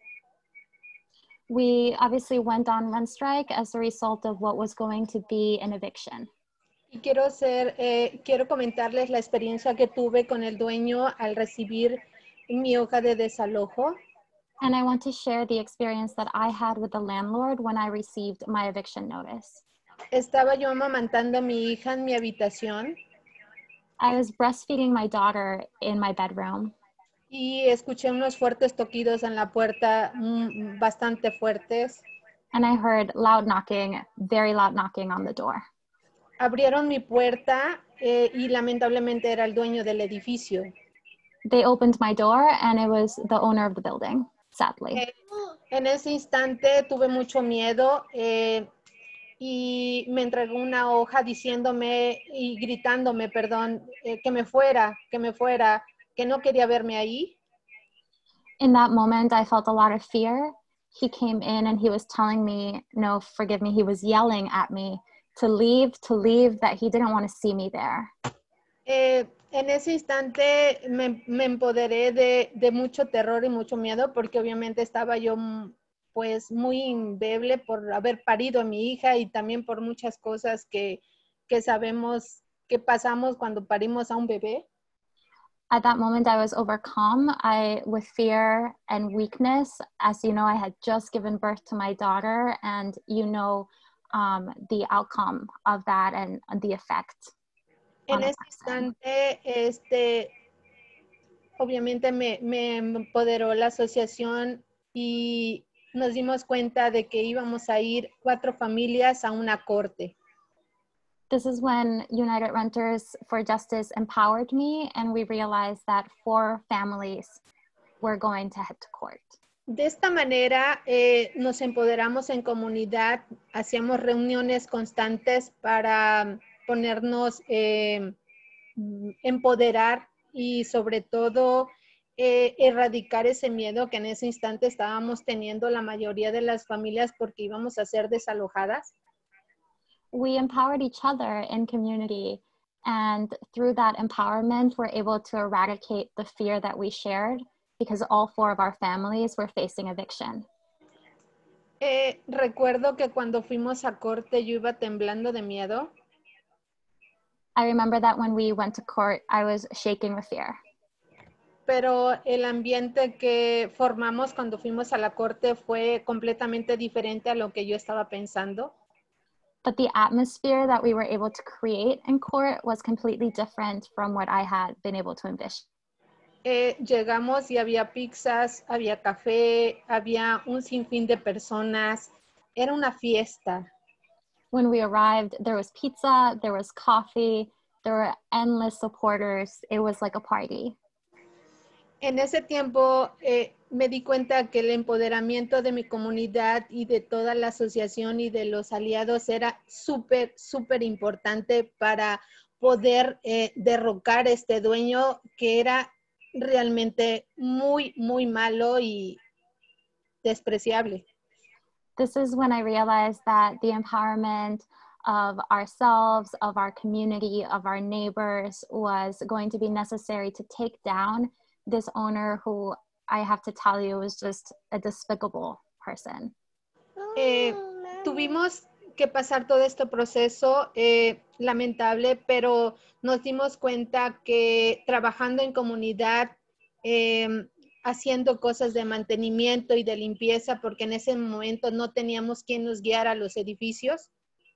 We obviously went on rent strike as a result of what was going to be an eviction. Y quiero comentarles la experiencia que tuve con el dueño al recibir mi hoja de desalojo. And I want to share the experience that I had with the landlord when I received my eviction notice. Estaba yo amamantando a mi hija en mi habitación. I was breastfeeding my daughter in my bedroom. Y escuché unos fuertes toquidos en la puerta, bastante fuertes. And I heard loud knocking, very loud knocking on the door. Abrieron mi puerta y lamentablemente era el dueño del edificio. They opened my door and it was the owner of the building, sadly. En ese instante tuve mucho miedo y me entregó una hoja diciéndome y gritándome, que me fuera, que no quería verme ahí. In that moment, I felt a lot of fear. He came in and he was telling me, no, forgive me, he was yelling at me to leave, that he didn't want to see me there. En ese instante me empoderé de mucho terror y mucho miedo porque obviamente estaba yo pues muy indeble por haber parido a mi hija y también por muchas cosas que sabemos que pasamos cuando parimos a un bebé. At that moment, I was overcome with fear and weakness. As you know, I had just given birth to my daughter, and you know the outcome of that and the effect. En ese instante, obviamente me empoderó la asociación y nos dimos cuenta de que íbamos a ir 4 familias a una corte. This is when United Renters for Justice empowered me, and we realized that 4 families were going to head to court. De esta manera nos empoderamos en comunidad, hacíamos reuniones constantes para ponernos, empoderar y sobre todo erradicar ese miedo que en ese instante estábamos teniendo la mayoría de las familias porque íbamos a ser desalojadas. We empowered each other in community, and through that empowerment, we're able to eradicate the fear that we shared because all 4 of our families were facing eviction. Recuerdo que cuando fuimos a corte yo iba temblando de miedo. I remember that when we went to court, I was shaking with fear. Pero el ambiente que formamos cuando fuimos a la corte fue completamente diferente a lo que yo estaba pensando. But the atmosphere that we were able to create in court was completely different from what I had been able to envision. Llegamos y había pizzas, había café, había un sinfín de personas. Era una fiesta. When we arrived, there was pizza, there was coffee, there were endless supporters. It was like a party. En ese tiempo me di cuenta que el empoderamiento de mi comunidad y de toda la asociación y de los aliados era súper, súper importante para poder derrocar este dueño que era realmente muy, muy malo y despreciable. This is when I realized that the empowerment of ourselves, of our community, of our neighbors was going to be necessary to take down this owner who I have to tell you was just a despicable person. Tuvimos que pasar todo este proceso lamentable, pero nos dimos cuenta que trabajando en comunidad, haciendo cosas de mantenimiento y de limpieza, porque en ese momento no teníamos quien nos guiara a los edificios.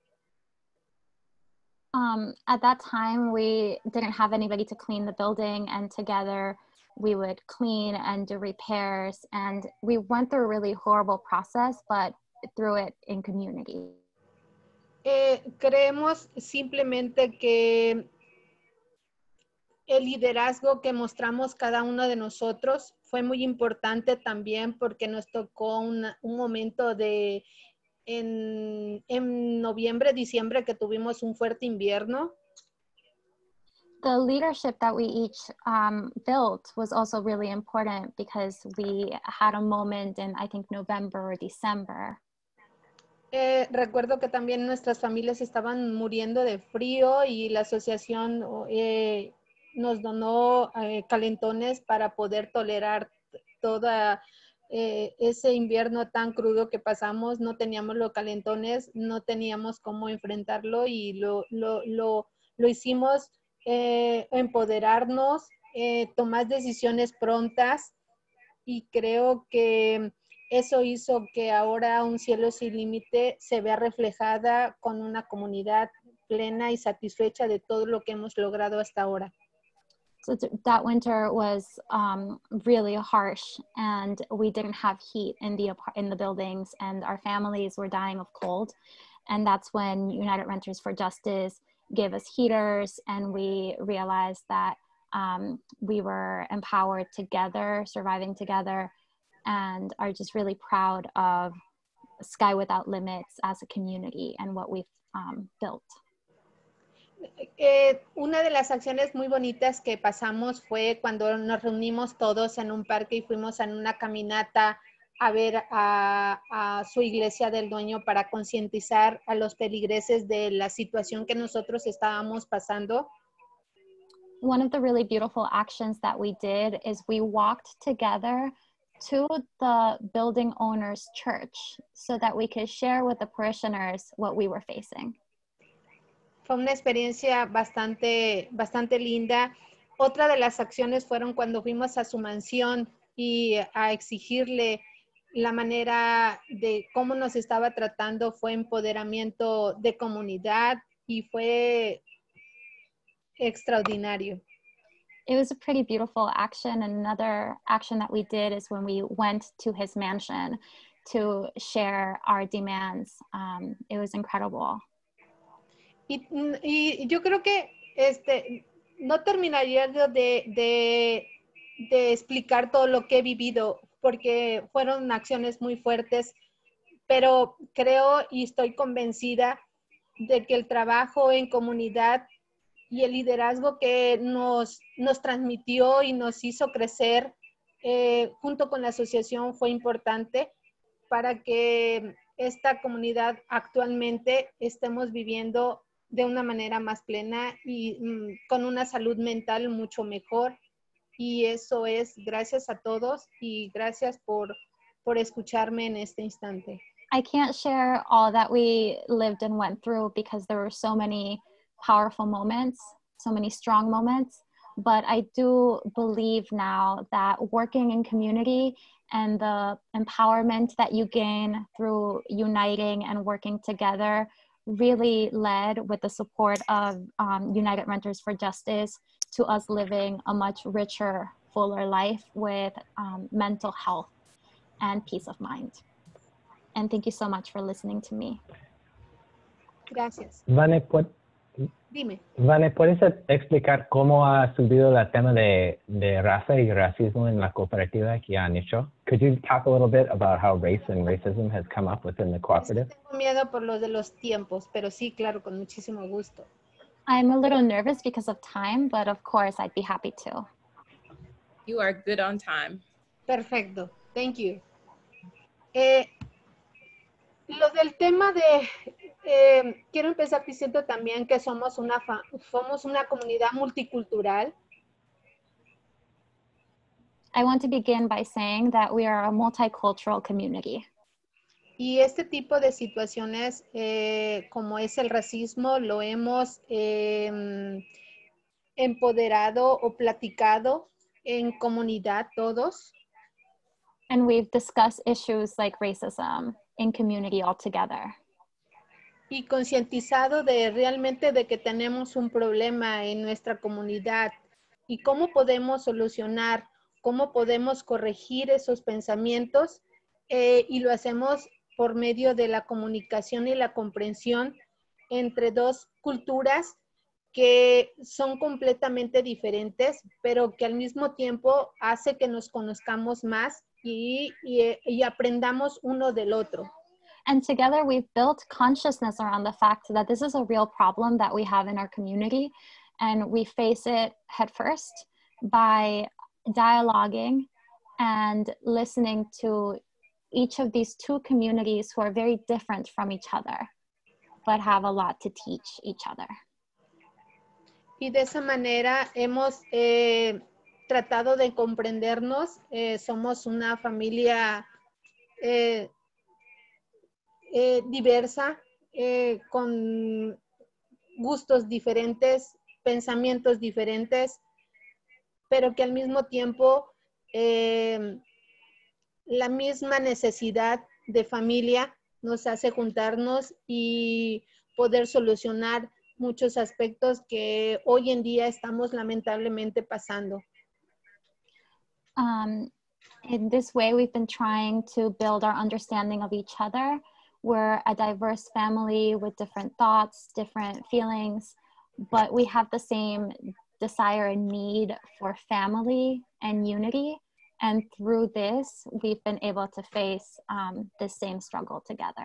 At that time, we didn't have anybody to clean the building, and together we would clean and do repairs. And we went through a really horrible process, but through it in community. Creemos simplemente que el liderazgo que mostramos cada uno de nosotros fue muy importante también porque nos tocó un momento de en noviembre, diciembre que tuvimos un fuerte invierno. The leadership that we each built was also really important because we had a moment in, I think, November or December. Recuerdo que también nuestras familias estaban muriendo de frío y la asociación nos donó calentones para poder tolerar toda ese invierno tan crudo que pasamos. No teníamos los calentones, no teníamos cómo enfrentarlo y lo hicimos empoderarnos, tomar decisiones prontas y creo que eso hizo que ahora Un Cielo Sin Límite se vea reflejada con una comunidad plena y satisfecha de todo lo que hemos logrado hasta ahora. So that winter was really harsh, and we didn't have heat in the buildings, and our families were dying of cold. And that's when United Renters for Justice gave us heaters, and we realized that we were empowered together, surviving together, and are just really proud of Sky Without Limits as a community and what we've built. Una de las acciones muy bonitas que pasamos fue cuando nos reunimos todos en un parque y fuimos en una caminata a ver a su iglesia del dueño para concientizar a los peligreses de la situación que nosotros estábamos pasando. One of the really beautiful actions that we did is we walked together to the building owner's church so that we could share with the parishioners what we were facing. Fue una experiencia bastante linda. Otra de las acciones fueron cuando fuimos a su mansión y a exigirle la manera de cómo nos estaba tratando. Fue empoderamiento de comunidad y fue extraordinario. It was a pretty beautiful action. And another action that we did is when we went to his mansion to share our demands. It was incredible. Y yo creo que no terminaría de explicar todo lo que he vivido, porque fueron acciones muy fuertes, pero creo y estoy convencida de que el trabajo en comunidad y el liderazgo que nos transmitió y nos hizo crecer junto con la asociación fue importante para que esta comunidad actualmente estemos viviendo de una manera más plena y con una salud mental mucho mejor. Y eso es gracias a todos y gracias por escucharme en este instante. I can't share all that we lived and went through because there were so many powerful moments, so many strong moments. But I do believe now that working in community and the empowerment that you gain through uniting and working together really led with the support of United Renters for Justice to us living a much richer, fuller life with mental health and peace of mind. And thank you so much for listening to me. Gracias. Dime. Vane, ¿puedes explicar cómo ha subido el tema de raza y racismo en la cooperativa que han hecho? Could you talk a little bit about how race and racism has come up within the cooperative? Tengo miedo por los de los tiempos, pero sí, claro, con muchísimo gusto. I'm a little nervous because of time, but of course I'd be happy to. You are good on time. Perfecto. Thank you. Lo del tema de quiero empezar diciendo también que somos una comunidad multicultural. I want to begin by saying that we are a multicultural community. Y este tipo de situaciones, como es el racismo, lo hemos empoderado o platicado en comunidad todos. And we've discussed issues like racism in community altogether. Y concientizado de realmente de que tenemos un problema en nuestra comunidad y cómo podemos solucionar, cómo podemos corregir esos pensamientos, y lo hacemos por medio de la comunicación y la comprensión entre dos culturas que son completamente diferentes, pero que al mismo tiempo hace que nos conozcamos más y aprendamos uno del otro. And together we've built consciousness around the fact that this is a real problem that we have in our community, and we face it head first by dialoguing and listening to each of these two communities who are very different from each other, but have a lot to teach each other. Y de esa manera hemos tratado de comprendernos. Somos una familia diversa, con gustos diferentes, pensamientos diferentes, pero que al mismo tiempo la misma necesidad de familia nos hace juntarnos y poder solucionar muchos aspectos que hoy en día estamos lamentablemente pasando. In this way, we've been trying to build our understanding of each other. We're a diverse family with different thoughts, different feelings, but we have the same desire and need for family and unity. And through this, we've been able to face the same struggle together.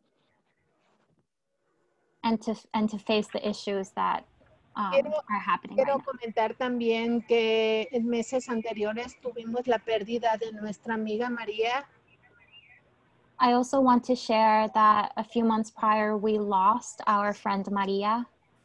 And to face the issues that are happening right now. Quiero comentar también que en meses anteriores tuvimos la pérdida de nuestra amiga María. I also want to share that a few months prior, we lost our friend Maria.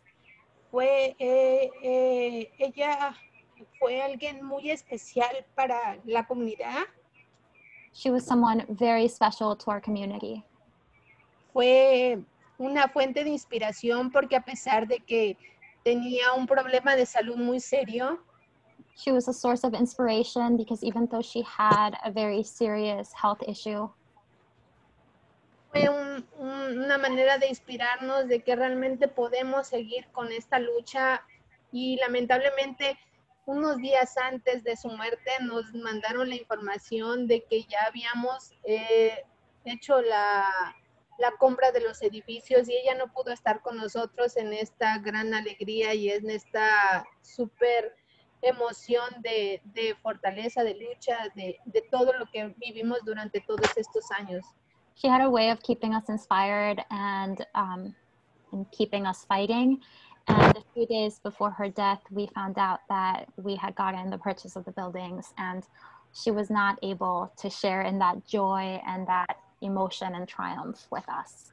Ella fue alguien muy especial para la comunidad. She was someone very special to our community. Fue una fuente de inspiración porque a pesar de que tenía un problema de salud muy serio, she was a source of inspiration because even though she had a very serious health issue, fue una manera de inspirarnos de que realmente podemos seguir con esta lucha. Y lamentablemente unos días antes de su muerte nos mandaron la información de que ya habíamos hecho la compra de los edificios y ella no pudo estar con nosotros en esta gran alegría y en esta súper emoción de fortaleza, de lucha, de todo lo que vivimos durante todos estos años. She had a way of keeping us inspired and keeping us fighting. And a few days before her death, we found out that we had gotten the purchase of the buildings, and she was not able to share in that joy and that emotion and triumph with us.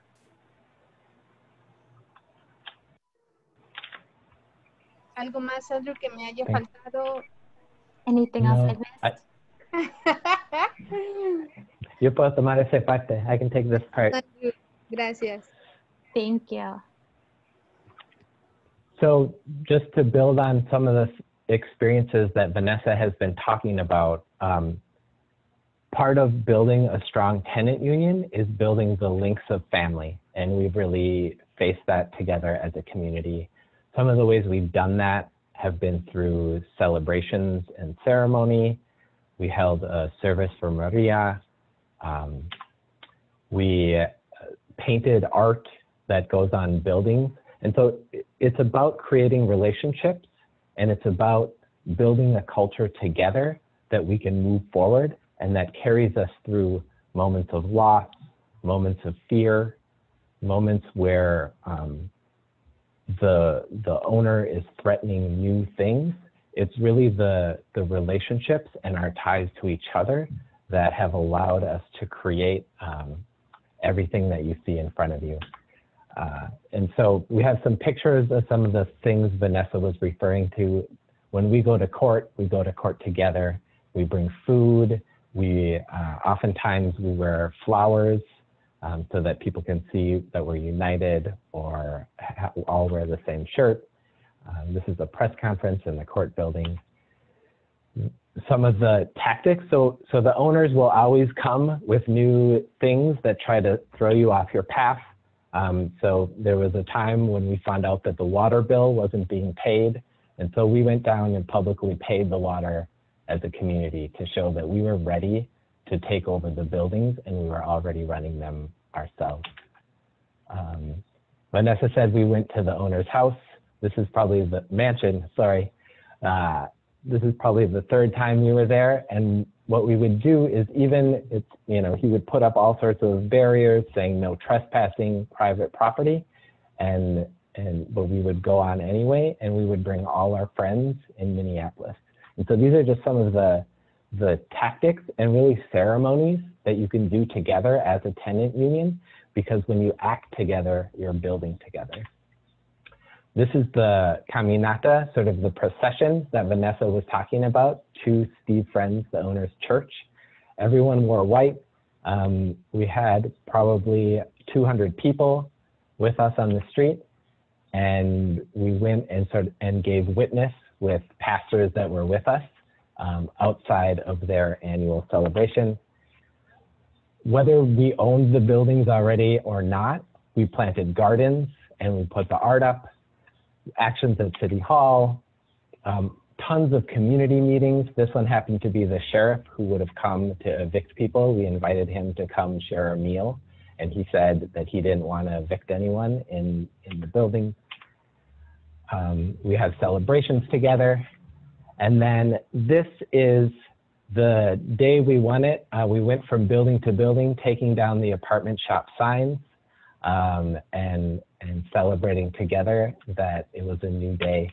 ¿Algo más, Andrew, que me haya faltado? Anything else I missed? Yo puedo tomar esa parte. I can take this part. Gracias. Thank you. So just to build on some of the experiences that Vanessa has been talking about, part of building a strong tenant union is building the links of family. And we've really faced that together as a community. Some of the ways we've done that have been through celebrations and ceremony. We held a service for Maria. We painted art that goes on buildings. And so it's about creating relationships, and it's about building a culture together that we can move forward and that carries us through moments of loss, moments of fear, moments where the owner is threatening new things. It's really the relationships and our ties to each other that have allowed us to create everything that you see in front of you. And so we have some pictures of some of the things Vanessa was referring to. When we go to court together. We bring food. We oftentimes we wear flowers so that people can see that we're united, or all wear the same shirt. This is a press conference in the court building. Some of the tactics, so the owners will always come with new things that try to throw you off your path. So there was a time when we found out that the water bill wasn't being paid. And so we went down and publicly paid the water as a community to show that we were ready to take over the buildings and we were already running them ourselves. Vanessa said we went to the owner's house. This is probably the mansion, sorry. This is probably the third time we were there. And what we would do is he would put up all sorts of barriers saying no trespassing private property. But we would go on anyway, and we would bring all our friends in Minneapolis. And so these are just some of the tactics and really ceremonies that you can do together as a tenant union, because when you act together, you're building together. This is the caminata, sort of the procession that Vanessa was talking about to Steve Friends, the owner's church. Everyone wore white. We had probably 200 people with us on the street. And we went and gave witness with pastors that were with us outside of their annual celebration. Whether we owned the buildings already or not, we planted gardens and we put the art up, actions at City Hall, tons of community meetings. This one happened to be the sheriff who would have come to evict people. We invited him to come share a meal. And he said that he didn't want to evict anyone in the building. We have celebrations together. And then this is the day we won it. We went from building to building, taking down the apartment shop signs and celebrating together that it was a new day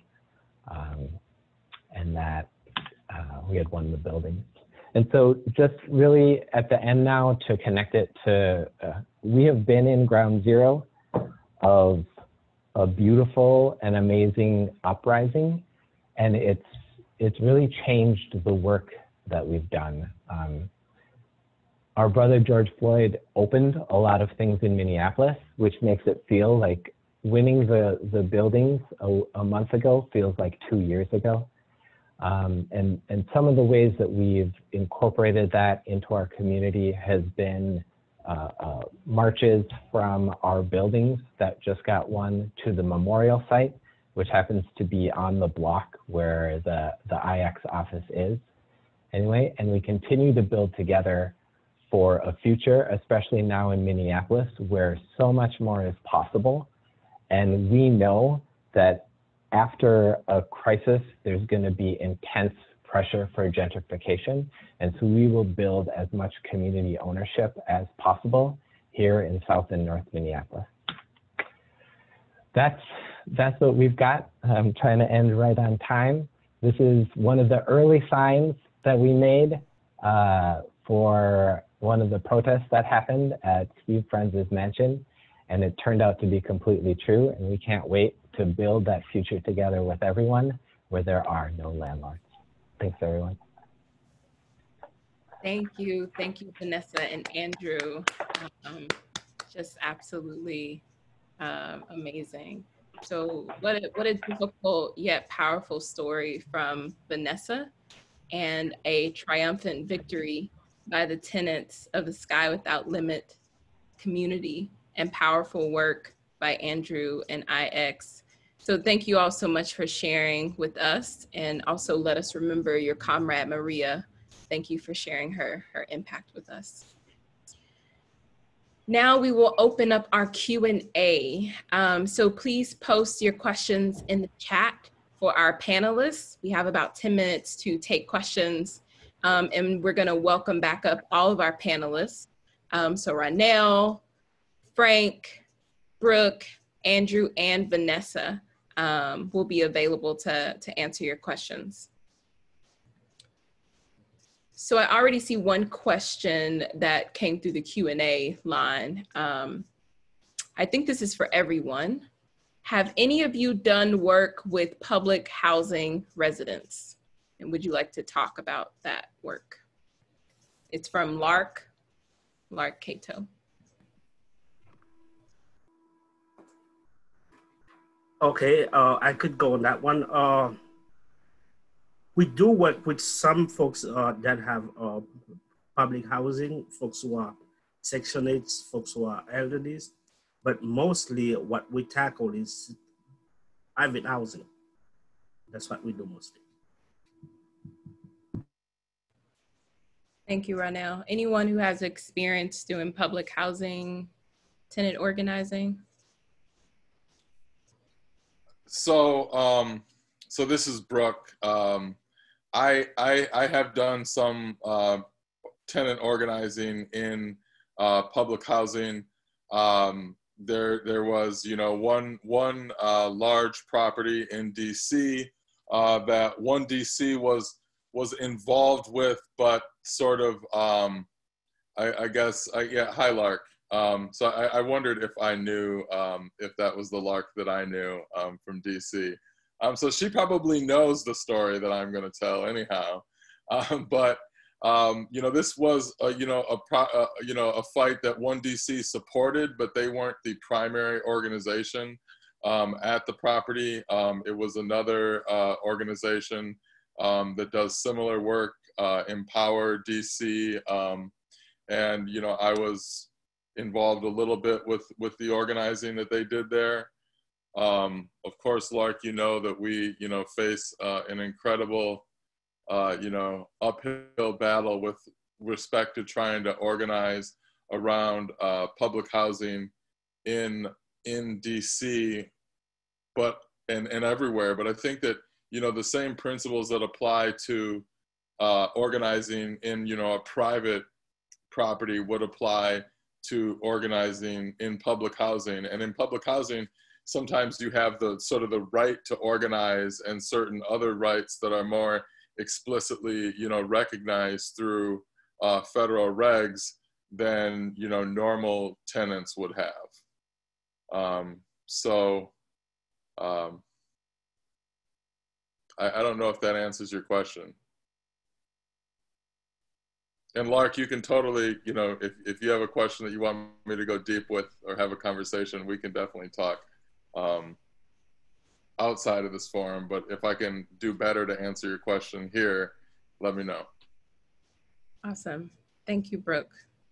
and that we had won the building. And so just really at the end now to connect it to, we have been in ground zero of a beautiful and amazing uprising. And it's really changed the work that we've done. Our brother George Floyd opened a lot of things in Minneapolis, which makes it feel like winning the buildings a month ago feels like 2 years ago. And some of the ways that we've incorporated that into our community has been marches from our buildings that just got won to the memorial site, which happens to be on the block where the IX office is. Anyway, and we continue to build together for a future, especially now in Minneapolis, where so much more is possible. And we know that after a crisis, there's going to be intense pressure for gentrification. And so we will build as much community ownership as possible here in South and North Minneapolis. That's what we've got. I'm trying to end right on time. This is one of the early signs that we made for one of the protests that happened at Steve Friends' mansion. And it turned out to be completely true. And we can't wait to build that future together with everyone where there are no landlords. Thanks, everyone. Thank you, Vanessa and Andrew. Just absolutely amazing. So what a difficult yet powerful story from Vanessa, and a triumphant victory by the tenants of the Sky Without Limit community, and powerful work by Andrew and IX. So thank you all so much for sharing with us, and also let us remember your comrade Maria. Thank you for sharing her impact with us. Now we will open up our Q&A. So please post your questions in the chat for our panelists. We have about 10 minutes to take questions, and we're gonna welcome back up all of our panelists. So Ronell, Frank, Brooke, Andrew, and Vanessa will be available to answer your questions. So I already see one question that came through the Q&A line. I think this is for everyone. Have any of you done work with public housing residents? And would you like to talk about that work? It's from Lark Cato. Okay, I could go on that one. We do work with some folks that have public housing, folks who are Section 8s, folks who are elderly, but mostly what we tackle is private housing. That's what we do mostly. Thank you, Ronell. Anyone who has experience doing public housing, tenant organizing? So, so this is Brooke. I have done some tenant organizing in public housing. There was, you know, one large property in DC that one DC was involved with, but sort of, I guess, yeah, hi Lark. So I wondered if I knew, if that was the Lark that I knew from DC. So she probably knows the story that I'm going to tell anyhow. But you know, this was a fight that one DC supported, but they weren't the primary organization at the property. It was another organization that does similar work, Empower DC, and you know, I was involved a little bit with the organizing that they did there. Of course, Lark, you know that we, you know, face an incredible, you know, uphill battle with respect to trying to organize around public housing in DC, but and everywhere. But I think that, you know, the same principles that apply to organizing in, you know, a private property would apply to organizing in public housing. And in public housing, sometimes you have the sort of the right to organize and certain other rights that are more explicitly, you know, recognized through federal regs than, you know, normal tenants would have. I don't know if that answers your question. And Lark, you can totally, you know, if you have a question that you want me to go deep with or have a conversation, we can definitely talk outside of this forum. But if I can do better to answer your question here, let me know. Awesome. Thank you, Brooke.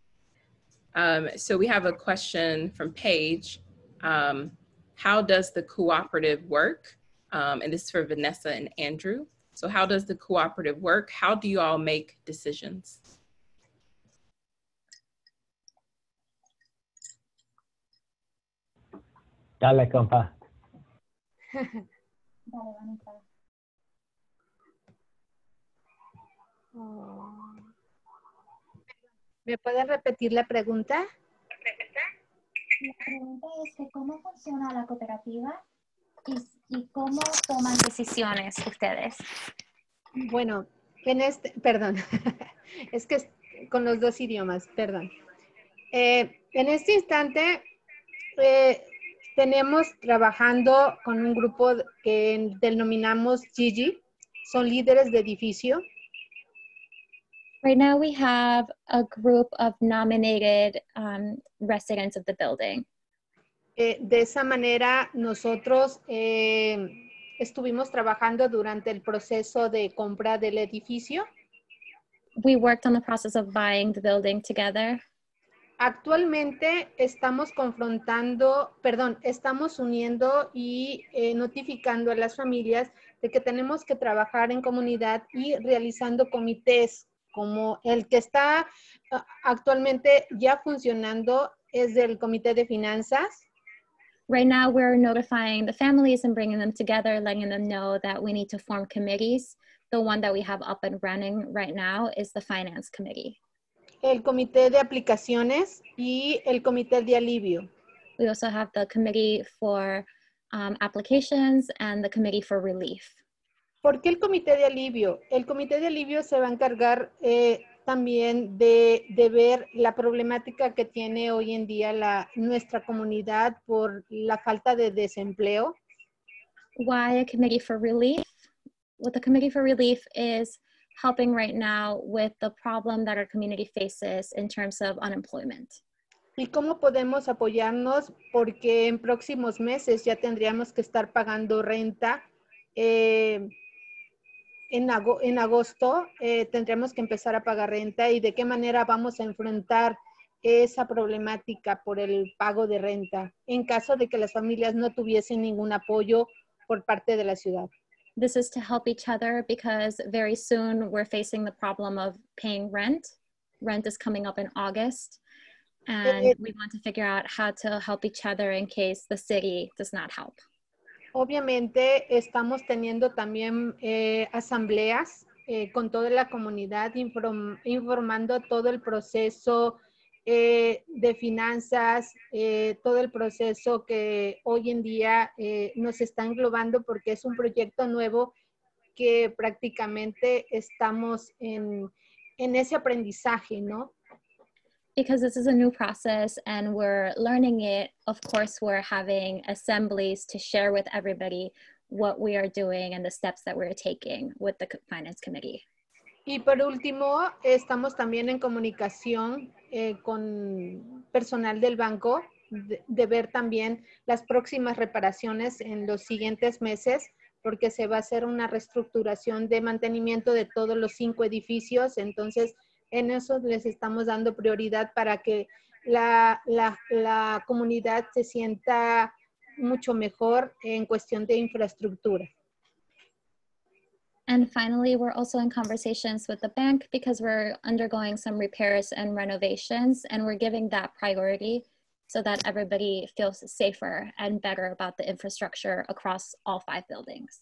So we have a question from Paige. How does the cooperative work? And this is for Vanessa and Andrew. So how does the cooperative work? How do you all make decisions? Dale, compa. ¿Me puedes repetir la pregunta? La pregunta es que cómo funciona la cooperativa y cómo toman decisiones ustedes. Bueno, perdón, es que con los dos idiomas, perdón. En este instante tenemos trabajando con un grupo que denominamos Gigi, son líderes de edificio. Right now we have a group of nominated residents of the building. De esa manera nosotros estuvimos trabajando durante el proceso de compra del edificio. We worked on the process of buying the building together. Actualmente estamos estamos uniendo y notificando a las familias de que tenemos que trabajar en comunidad y realizando comités, como el que está actualmente ya funcionando es del Comité de Finanzas. Right now we're notifying the families and bringing them together, letting them know that we need to form committees. The one that we have up and running right now is the Finance Committee. El Comité de Aplicaciones y el Comité de Alivio. We also have the Committee for Applications and the Committee for Relief. ¿Por qué el Comité de Alivio? El Comité de Alivio se va a encargar también de ver la problemática que tiene hoy en día nuestra comunidad por la falta de desempleo. Why a committee for relief? What the Committee for Relief is helping right now with the problem that our community faces in terms of unemployment. ¿Y cómo podemos apoyarnos? Porque en próximos meses ya tendríamos que estar pagando renta. En agosto tendremos que empezar a pagar renta, y de qué manera vamos a enfrentar esa problemática por el pago de renta en caso de que las familias no tuviesen ningún apoyo por parte de la ciudad. This is to help each other because very soon we're facing the problem of paying rent. Rent is coming up in August, and we want to figure out how to help each other in case the city does not help. Obviamente estamos teniendo también asambleas con toda la comunidad, informando todo el proceso de finanzas, todo el proceso que hoy en día nos está englobando, porque es un proyecto nuevo que prácticamente estamos en ese aprendizaje, ¿no? Because this is a new process and we're learning it, of course, we're having assemblies to share with everybody what we are doing and the steps that we're taking with the Finance Committee. Y por último, estamos también en comunicación con personal del banco de ver también las próximas reparaciones en los siguientes meses, porque se va a hacer una reestructuración de mantenimiento de todos los 5 edificios. Entonces, en eso les estamos dando prioridad para que la comunidad se sienta mucho mejor en cuestión de infraestructura. And finally, we're also in conversations with the bank because we're undergoing some repairs and renovations, and we're giving that priority so that everybody feels safer and better about the infrastructure across all 5 buildings.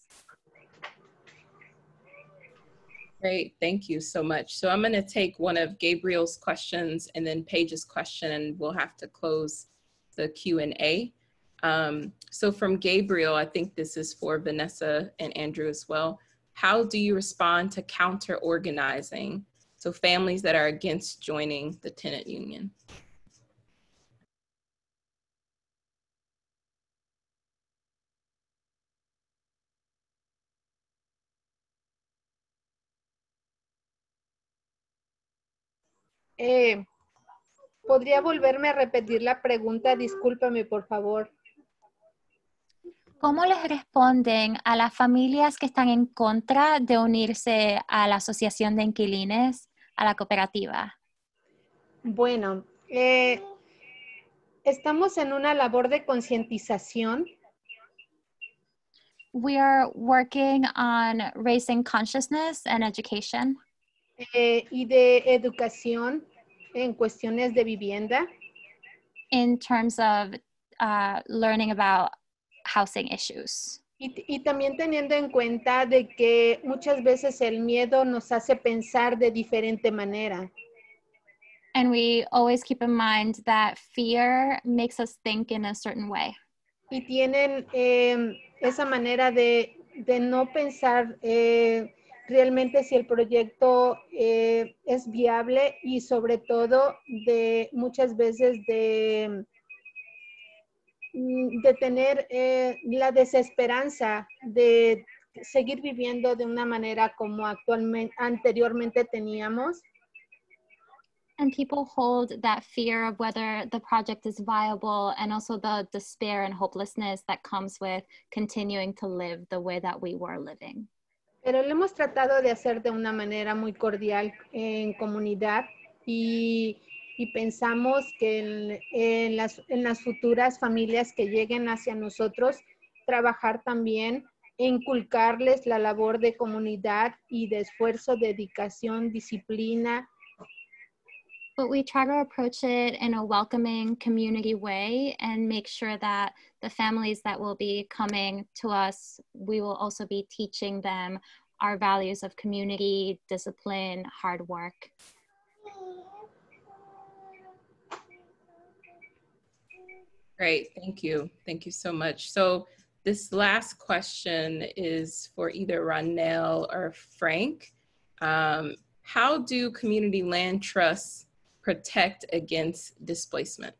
Great, thank you so much. So I'm going to take one of Gabriel's questions and then Paige's question, and we'll have to close the Q&A. So from Gabriel, I think this is for Vanessa and Andrew as well. How do you respond to counter-organizing? So families that are against joining the tenant union. ¿Podría volverme a repetir la pregunta? Discúlpame, por favor. ¿Cómo les responden a las familias que están en contra de unirse a la asociación de inquilines, a la cooperativa? Bueno, estamos en una labor de concientización. We are working on raising consciousness and education. Y de educación en cuestiones de vivienda. In terms of learning about housing issues. Y también teniendo en cuenta de que muchas veces el miedo nos hace pensar de diferente manera. And we always keep in mind that fear makes us think in a certain way. Y tienen esa manera de no pensar realmente si el proyecto es viable, y sobre todo de muchas veces de tener la desesperanza de seguir viviendo de una manera como anteriormente teníamos. And people hold that fear of whether the project is viable, and also the despair and hopelessness that comes with continuing to live the way that we were living. Pero lo hemos tratado de hacer de una manera muy cordial en comunidad, y pensamos que en las futuras familias que lleguen hacia nosotros, trabajar también, inculcarles la labor de comunidad y de esfuerzo, dedicación, disciplina. But we try to approach it in a welcoming community way and make sure that the families that will be coming to us, we will also be teaching them our values of community, discipline, hard work. Great, thank you. Thank you so much. So this last question is for either Ronell or Frank. how do community land trusts protect against displacement?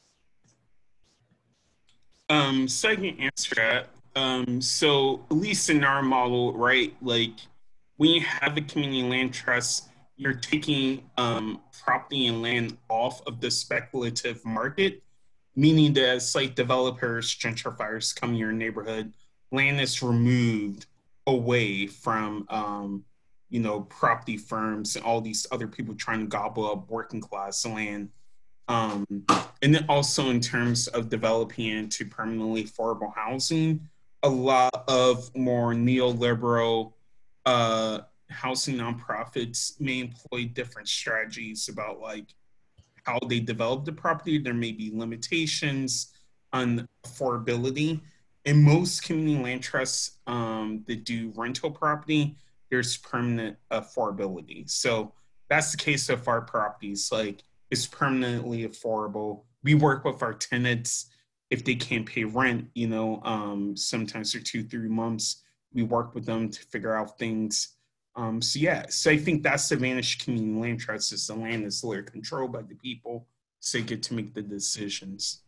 So I can answer that. So at least in our model, right, like when you have a community land trust, you're taking property and land off of the speculative market, meaning that as like developers, gentrifiers come in your neighborhood, land is removed away from you know, property firms and all these other people trying to gobble up working class land. And then also in terms of developing into permanently affordable housing, a lot of more neoliberal housing nonprofits may employ different strategies about like how they develop the property. There may be limitations on affordability. In most community land trusts that do rental property, there's permanent affordability. So that's the case of our properties. Like, it's permanently affordable. We work with our tenants if they can't pay rent, you know, sometimes for 2-3 months. We work with them to figure out things. So yeah, so I think that's the advantage of community land trusts, is the land is literally controlled by the people, so they get to make the decisions.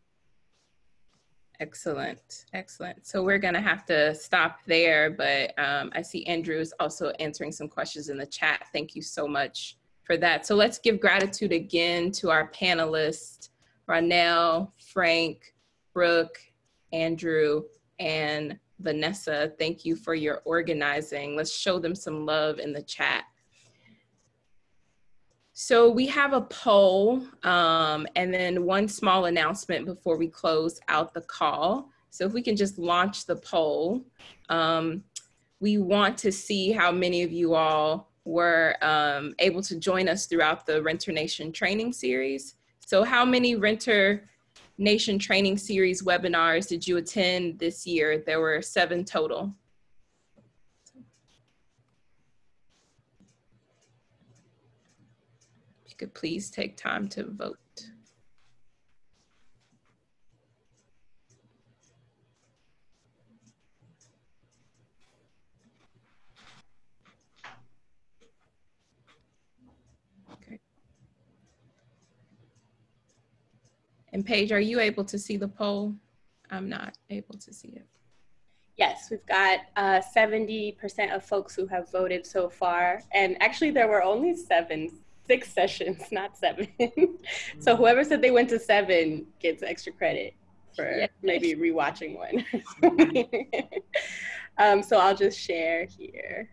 Excellent, excellent. So we're gonna have to stop there, but I see Andrew is also answering some questions in the chat. Thank you so much for that. So let's give gratitude again to our panelists, Ronell, Frank, Brooke, Andrew, and Vanessa. Thank you for your organizing. Let's show them some love in the chat. So we have a poll and then one small announcement before we close out the call. So if we can just launch the poll. We want to see how many of you all were able to join us throughout the Renter Nation training series. So how many Renter Nation training series webinars did you attend this year? There were 7 total. If you could please take time to vote. Okay. And Paige, are you able to see the poll? I'm not able to see it. Yes, we've got 70% of folks who have voted so far. And actually there were only 6 sessions, not 7. So whoever said they went to 7 gets extra credit for maybe rewatching one. So I'll just share here.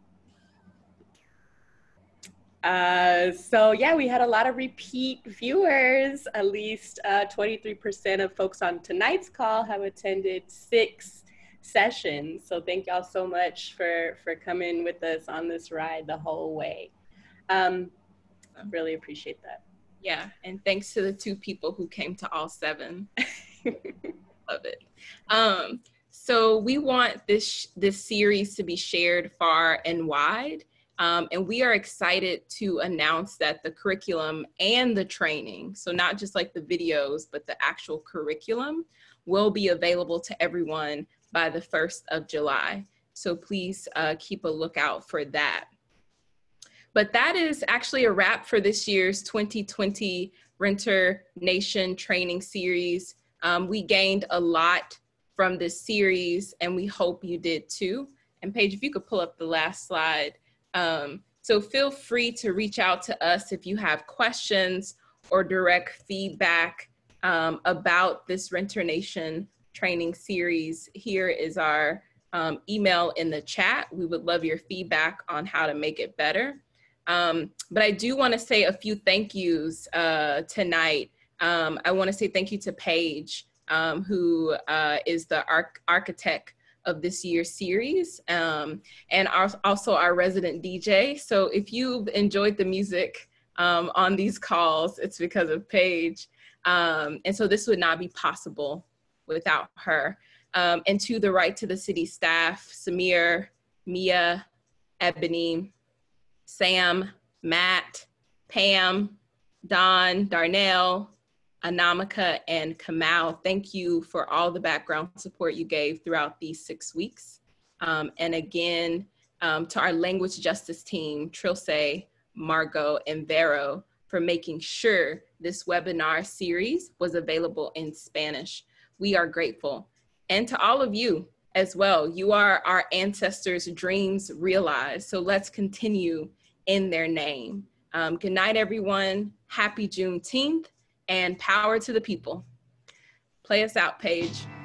So yeah, we had a lot of repeat viewers. At least 23% of folks on tonight's call have attended 6 sessions. So thank y'all so much for coming with us on this ride the whole way. Really appreciate that. Yeah, and thanks to the 2 people who came to all 7. Love it. So we want this series to be shared far and wide. And we are excited to announce that the curriculum and the training, so not just like the videos, but the actual curriculum, will be available to everyone by the 1st of July. So please keep a lookout for that. But that is actually a wrap for this year's 2020 Renter Nation training series. We gained a lot from this series, and we hope you did too. And Paige, if you could pull up the last slide. So feel free to reach out to us if you have questions or direct feedback about this Renter Nation training series. Here is our email in the chat. We would love your feedback on how to make it better. But I do want to say a few thank yous tonight. I want to say thank you to Paige, who is the architect of this year's series, and also our resident DJ. So if you've enjoyed the music on these calls, it's because of Paige. And so this would not be possible without her. And to the Right to the City staff, Samir, Mia, Ebony, Sam, Matt, Pam, Don, Darnell, Anamika, and Kamal, thank you for all the background support you gave throughout these 6 weeks. And again, to our language justice team, Trilce, Margot, and Vero, for making sure this webinar series was available in Spanish. We are grateful. And to all of you as well. You are our ancestors' dreams realized. So let's continue in their name. Good night, everyone. Happy Juneteenth and power to the people. Play us out, Paige.